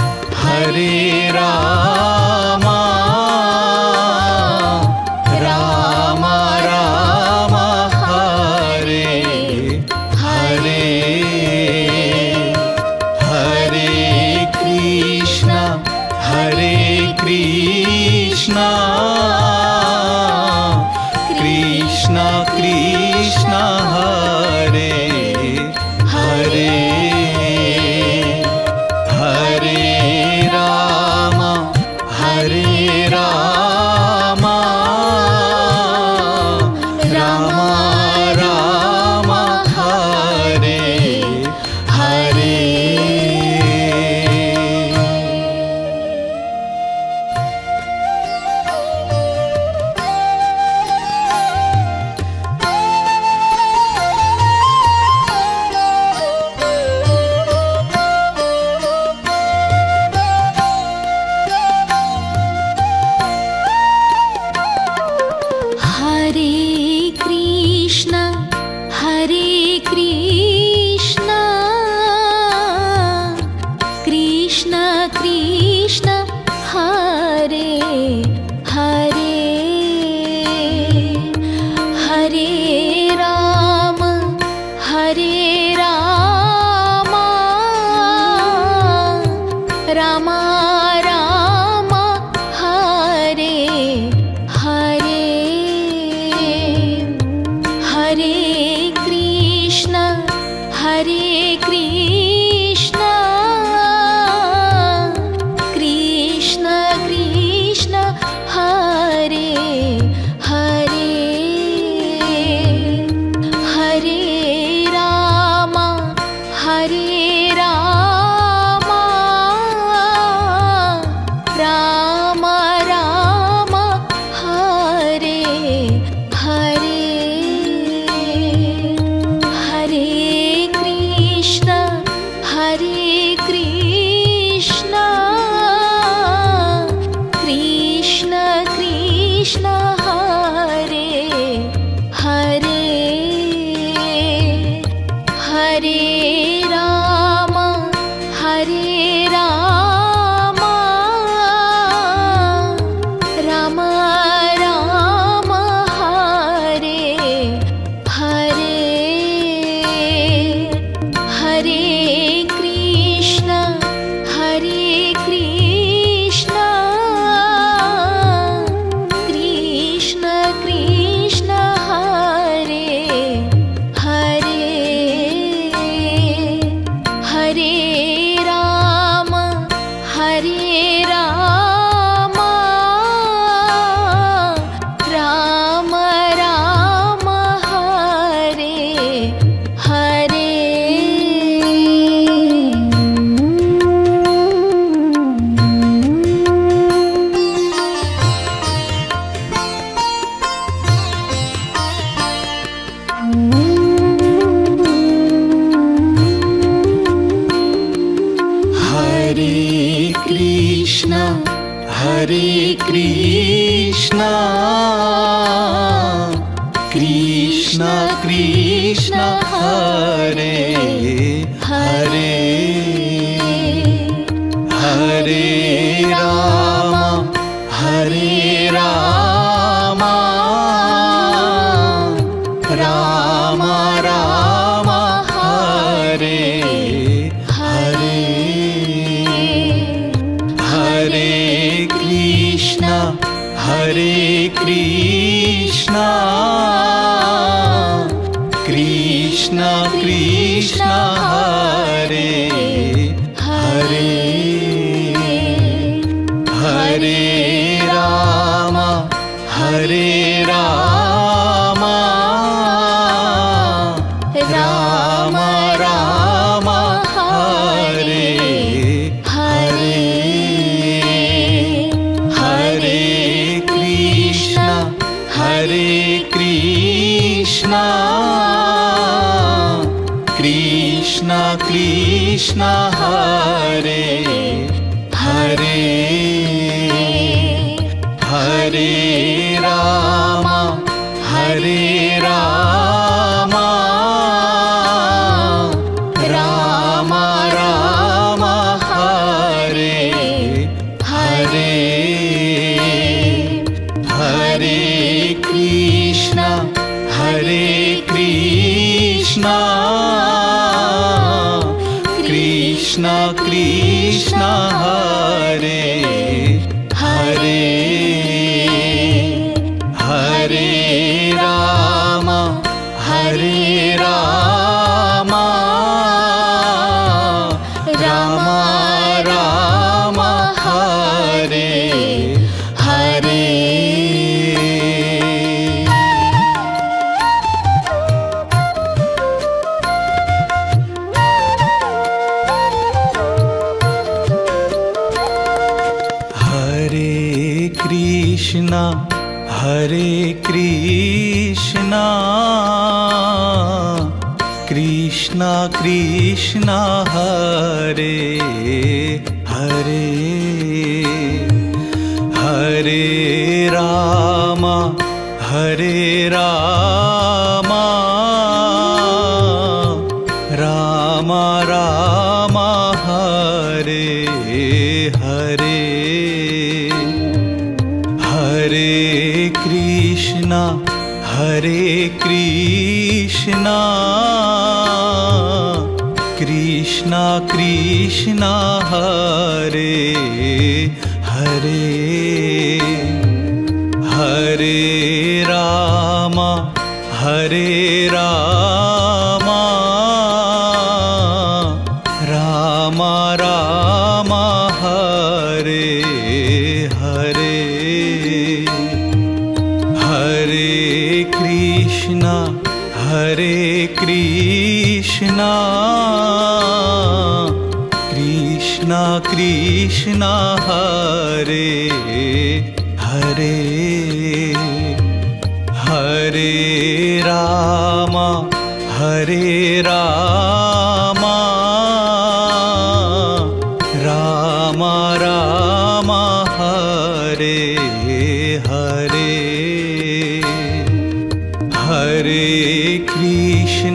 S1: Ram Ram Hare Hare Hare Krishna Krishna Krishna Hare Hare Hare Ram Ram Ram Hare Hare
S2: Ram Ram Hare Hare Hare Krishna Krishna Krishna Hare Hare Hare Ram Ram Ram Hare Hare Hare Krishna Krishna Krishna Hare Hare Hare Ram Ram Ram Hare Hare Hare Krishna Krishna Krishna Hare Hare Hare Ram Ram Ram Hare Hare Hare Krishna
S1: Krishna Krishna Hare Hare Hare Ram Ram Ram Hare Hare Hare Krishna Krishna Krishna Hare Hare Hare Ram Ram Ram Hare Hare Hare Krishna Krishna Krishna Hare Hare Hare Ram Ram Ram Hare Hare Hare Krishna Krishna Krishna Hare Hare Hare Ram Ram Ram Hare Hare Hare Krishna Krishna Krishna Hare Hare Hare Ram Ram Ram Hare Hare Hare Krishna Krishna Krishna Hare Hare Hare Ram Ram Ram Hare Hare Hare Krishna Krishna Krishna Hare Hare Hare Ram Ram Ram Hare Hare Hare Krishna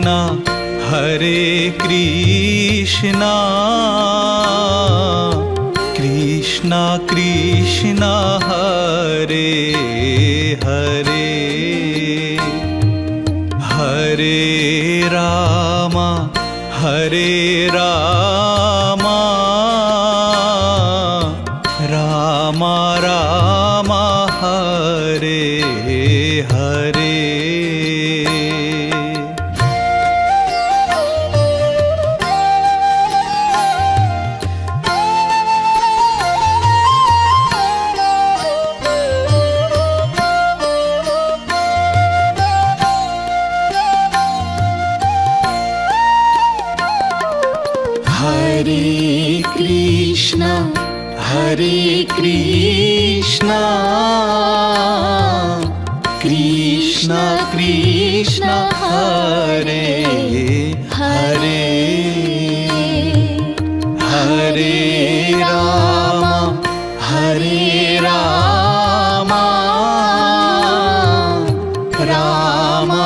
S1: Krishna Krishna Hare Hare Hare Ram Ram Ram Hare Hare Hare Krishna Krishna Krishna Hare Hare Hare Ram Ram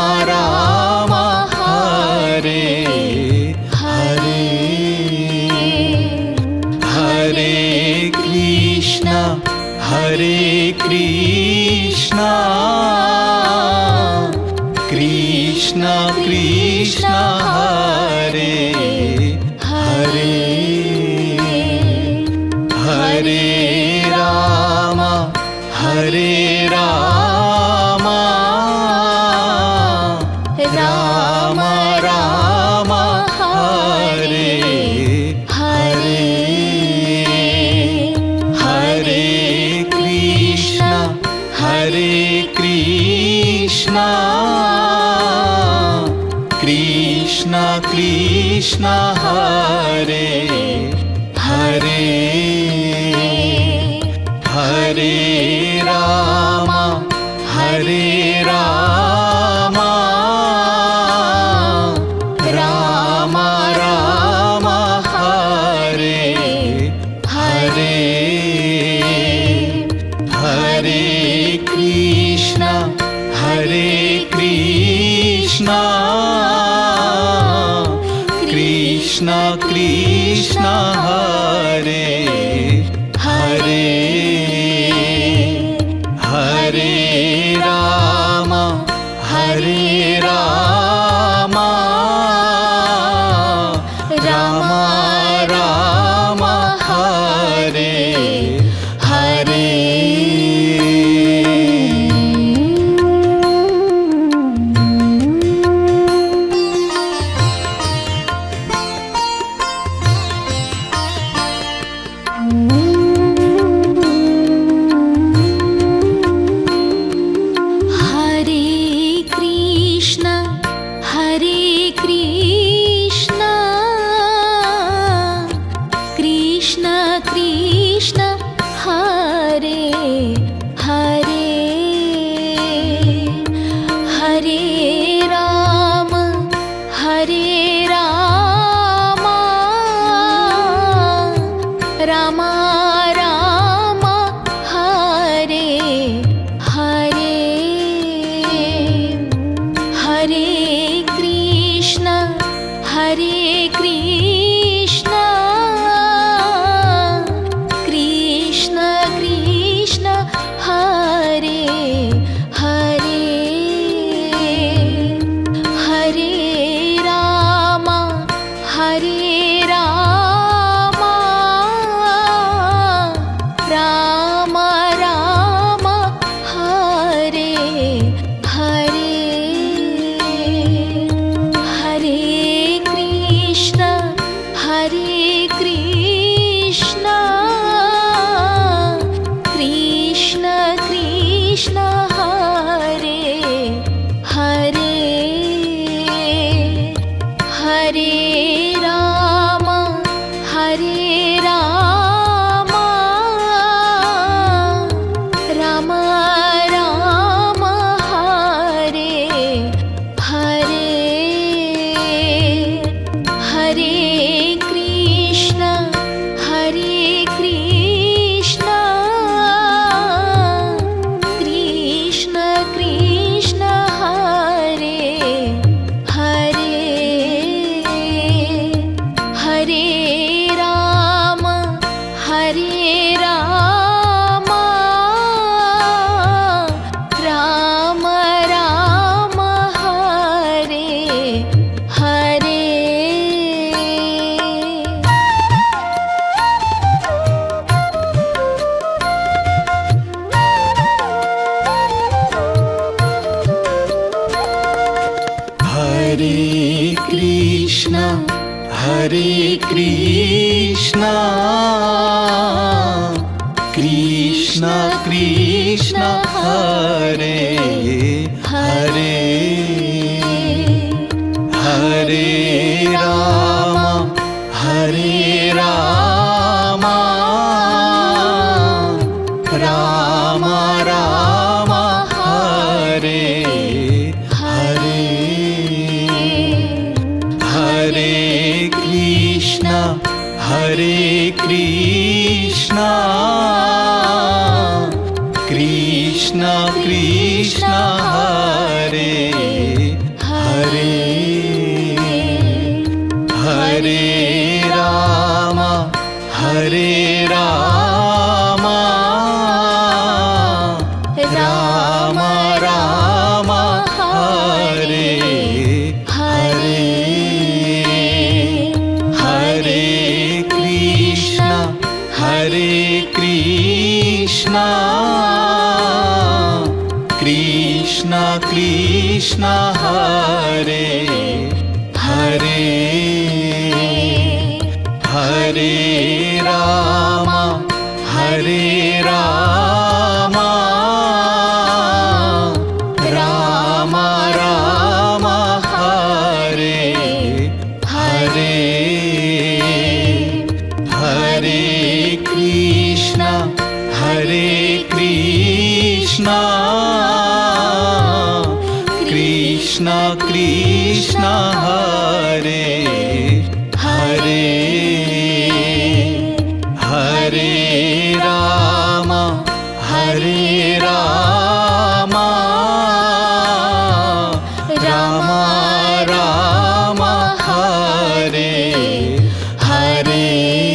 S1: Hare Krishna Krishna Krishna Hare Hare Hare Ram Ram Ram Hare Hare Hare Krishna Krishna Krishna Hare Hare Hare Ram Ram Ram Hare Hare Hare Krishna Krishna Krishna Hare Hare Hare Ram Ram Ram Hare Hare Krishna Krishna Hare Hare Hare Ram Ram Ram Hare Hare Hare Krishna Krishna Krishna Hare Hare Hare Ram Hare Krishna Krishna Krishna Hare Hare Hare Ram Hare Ram Ram Ram Hare Hare Hare Krishna Krishna Krishna Hare Hare Hare Ram Ram Ram Hare Hare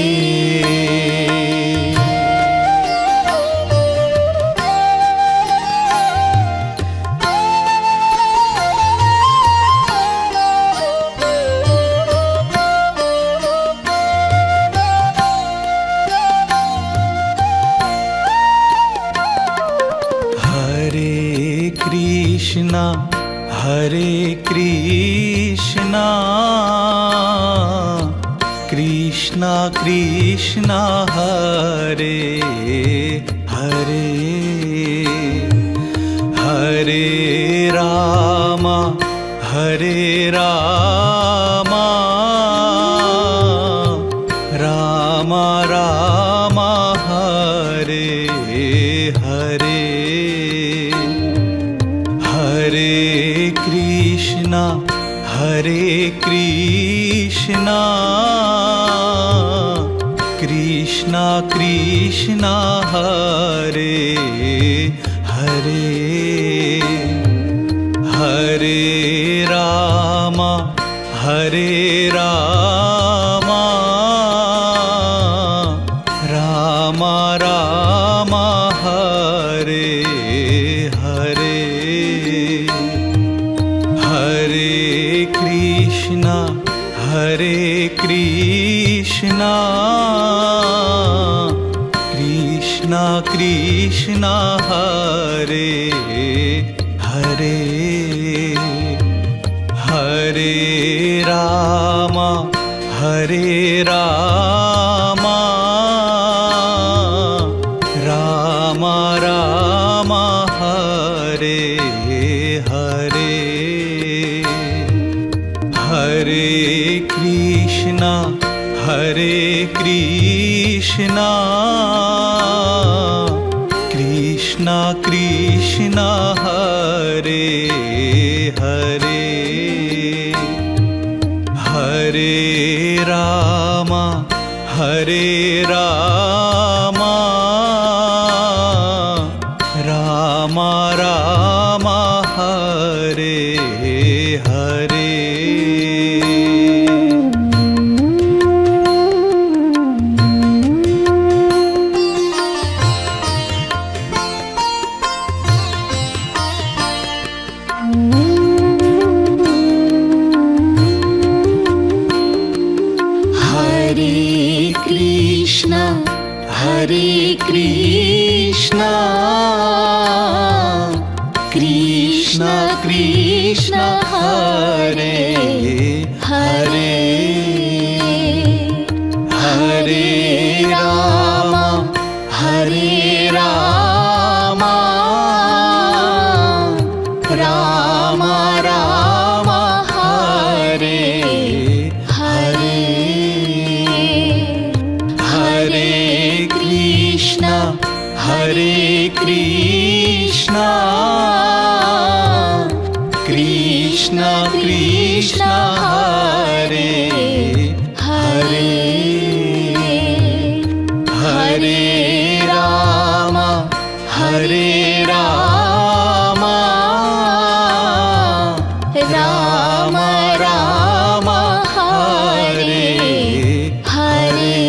S1: Hare Krishna Krishna Krishna Hare Hare Hare Ram Ram Ram Hare Hare Hare Krishna Krishna Krishna Hare Hare Hare Ram Ram Ram Hare Hare Hare Krishna Krishna Krishna Hare Hare Hare Ram Ram Ram Hare Hare Hare Krishna Krishna Krishna Hare Hare Hare Ram Ram Ram Hare Hare Hare Krishna Krishna Krishna Hare Hare Hare Ram Ram Ram Hare Hare Hare Krishna Krishna Krishna Hare Hare Hare Ram Ram Ram Hare Hare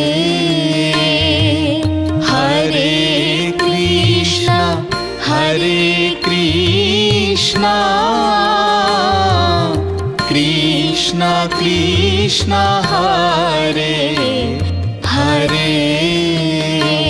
S1: Hare Krishna Krishna Krishna Hare Hare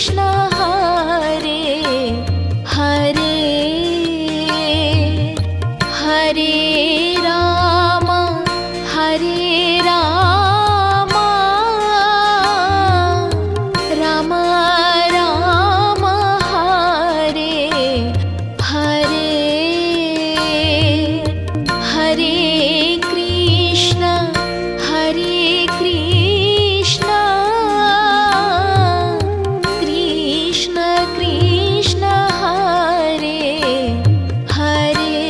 S2: Krishna Hare Hare Hare Ram Ram Ram Hare Hare Hare Krishna Krishna Krishna Hare Hare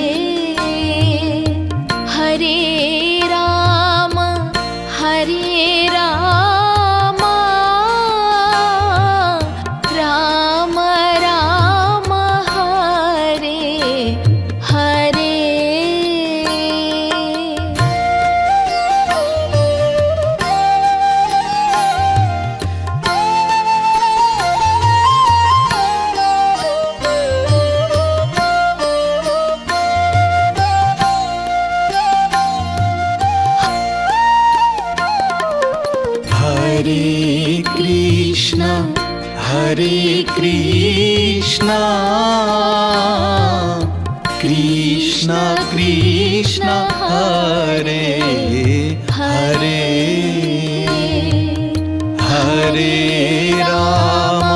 S2: Hare Ram Ram Ram Hare Hare
S1: Hare Krishna Krishna Krishna Hare Hare Hare Rama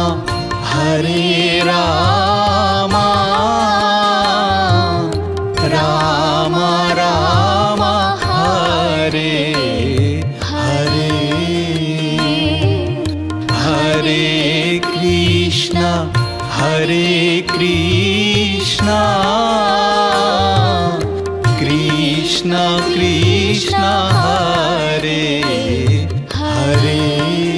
S1: Rama Rama Hare Hare Hare Krishna Krishna Krishna Hare Hare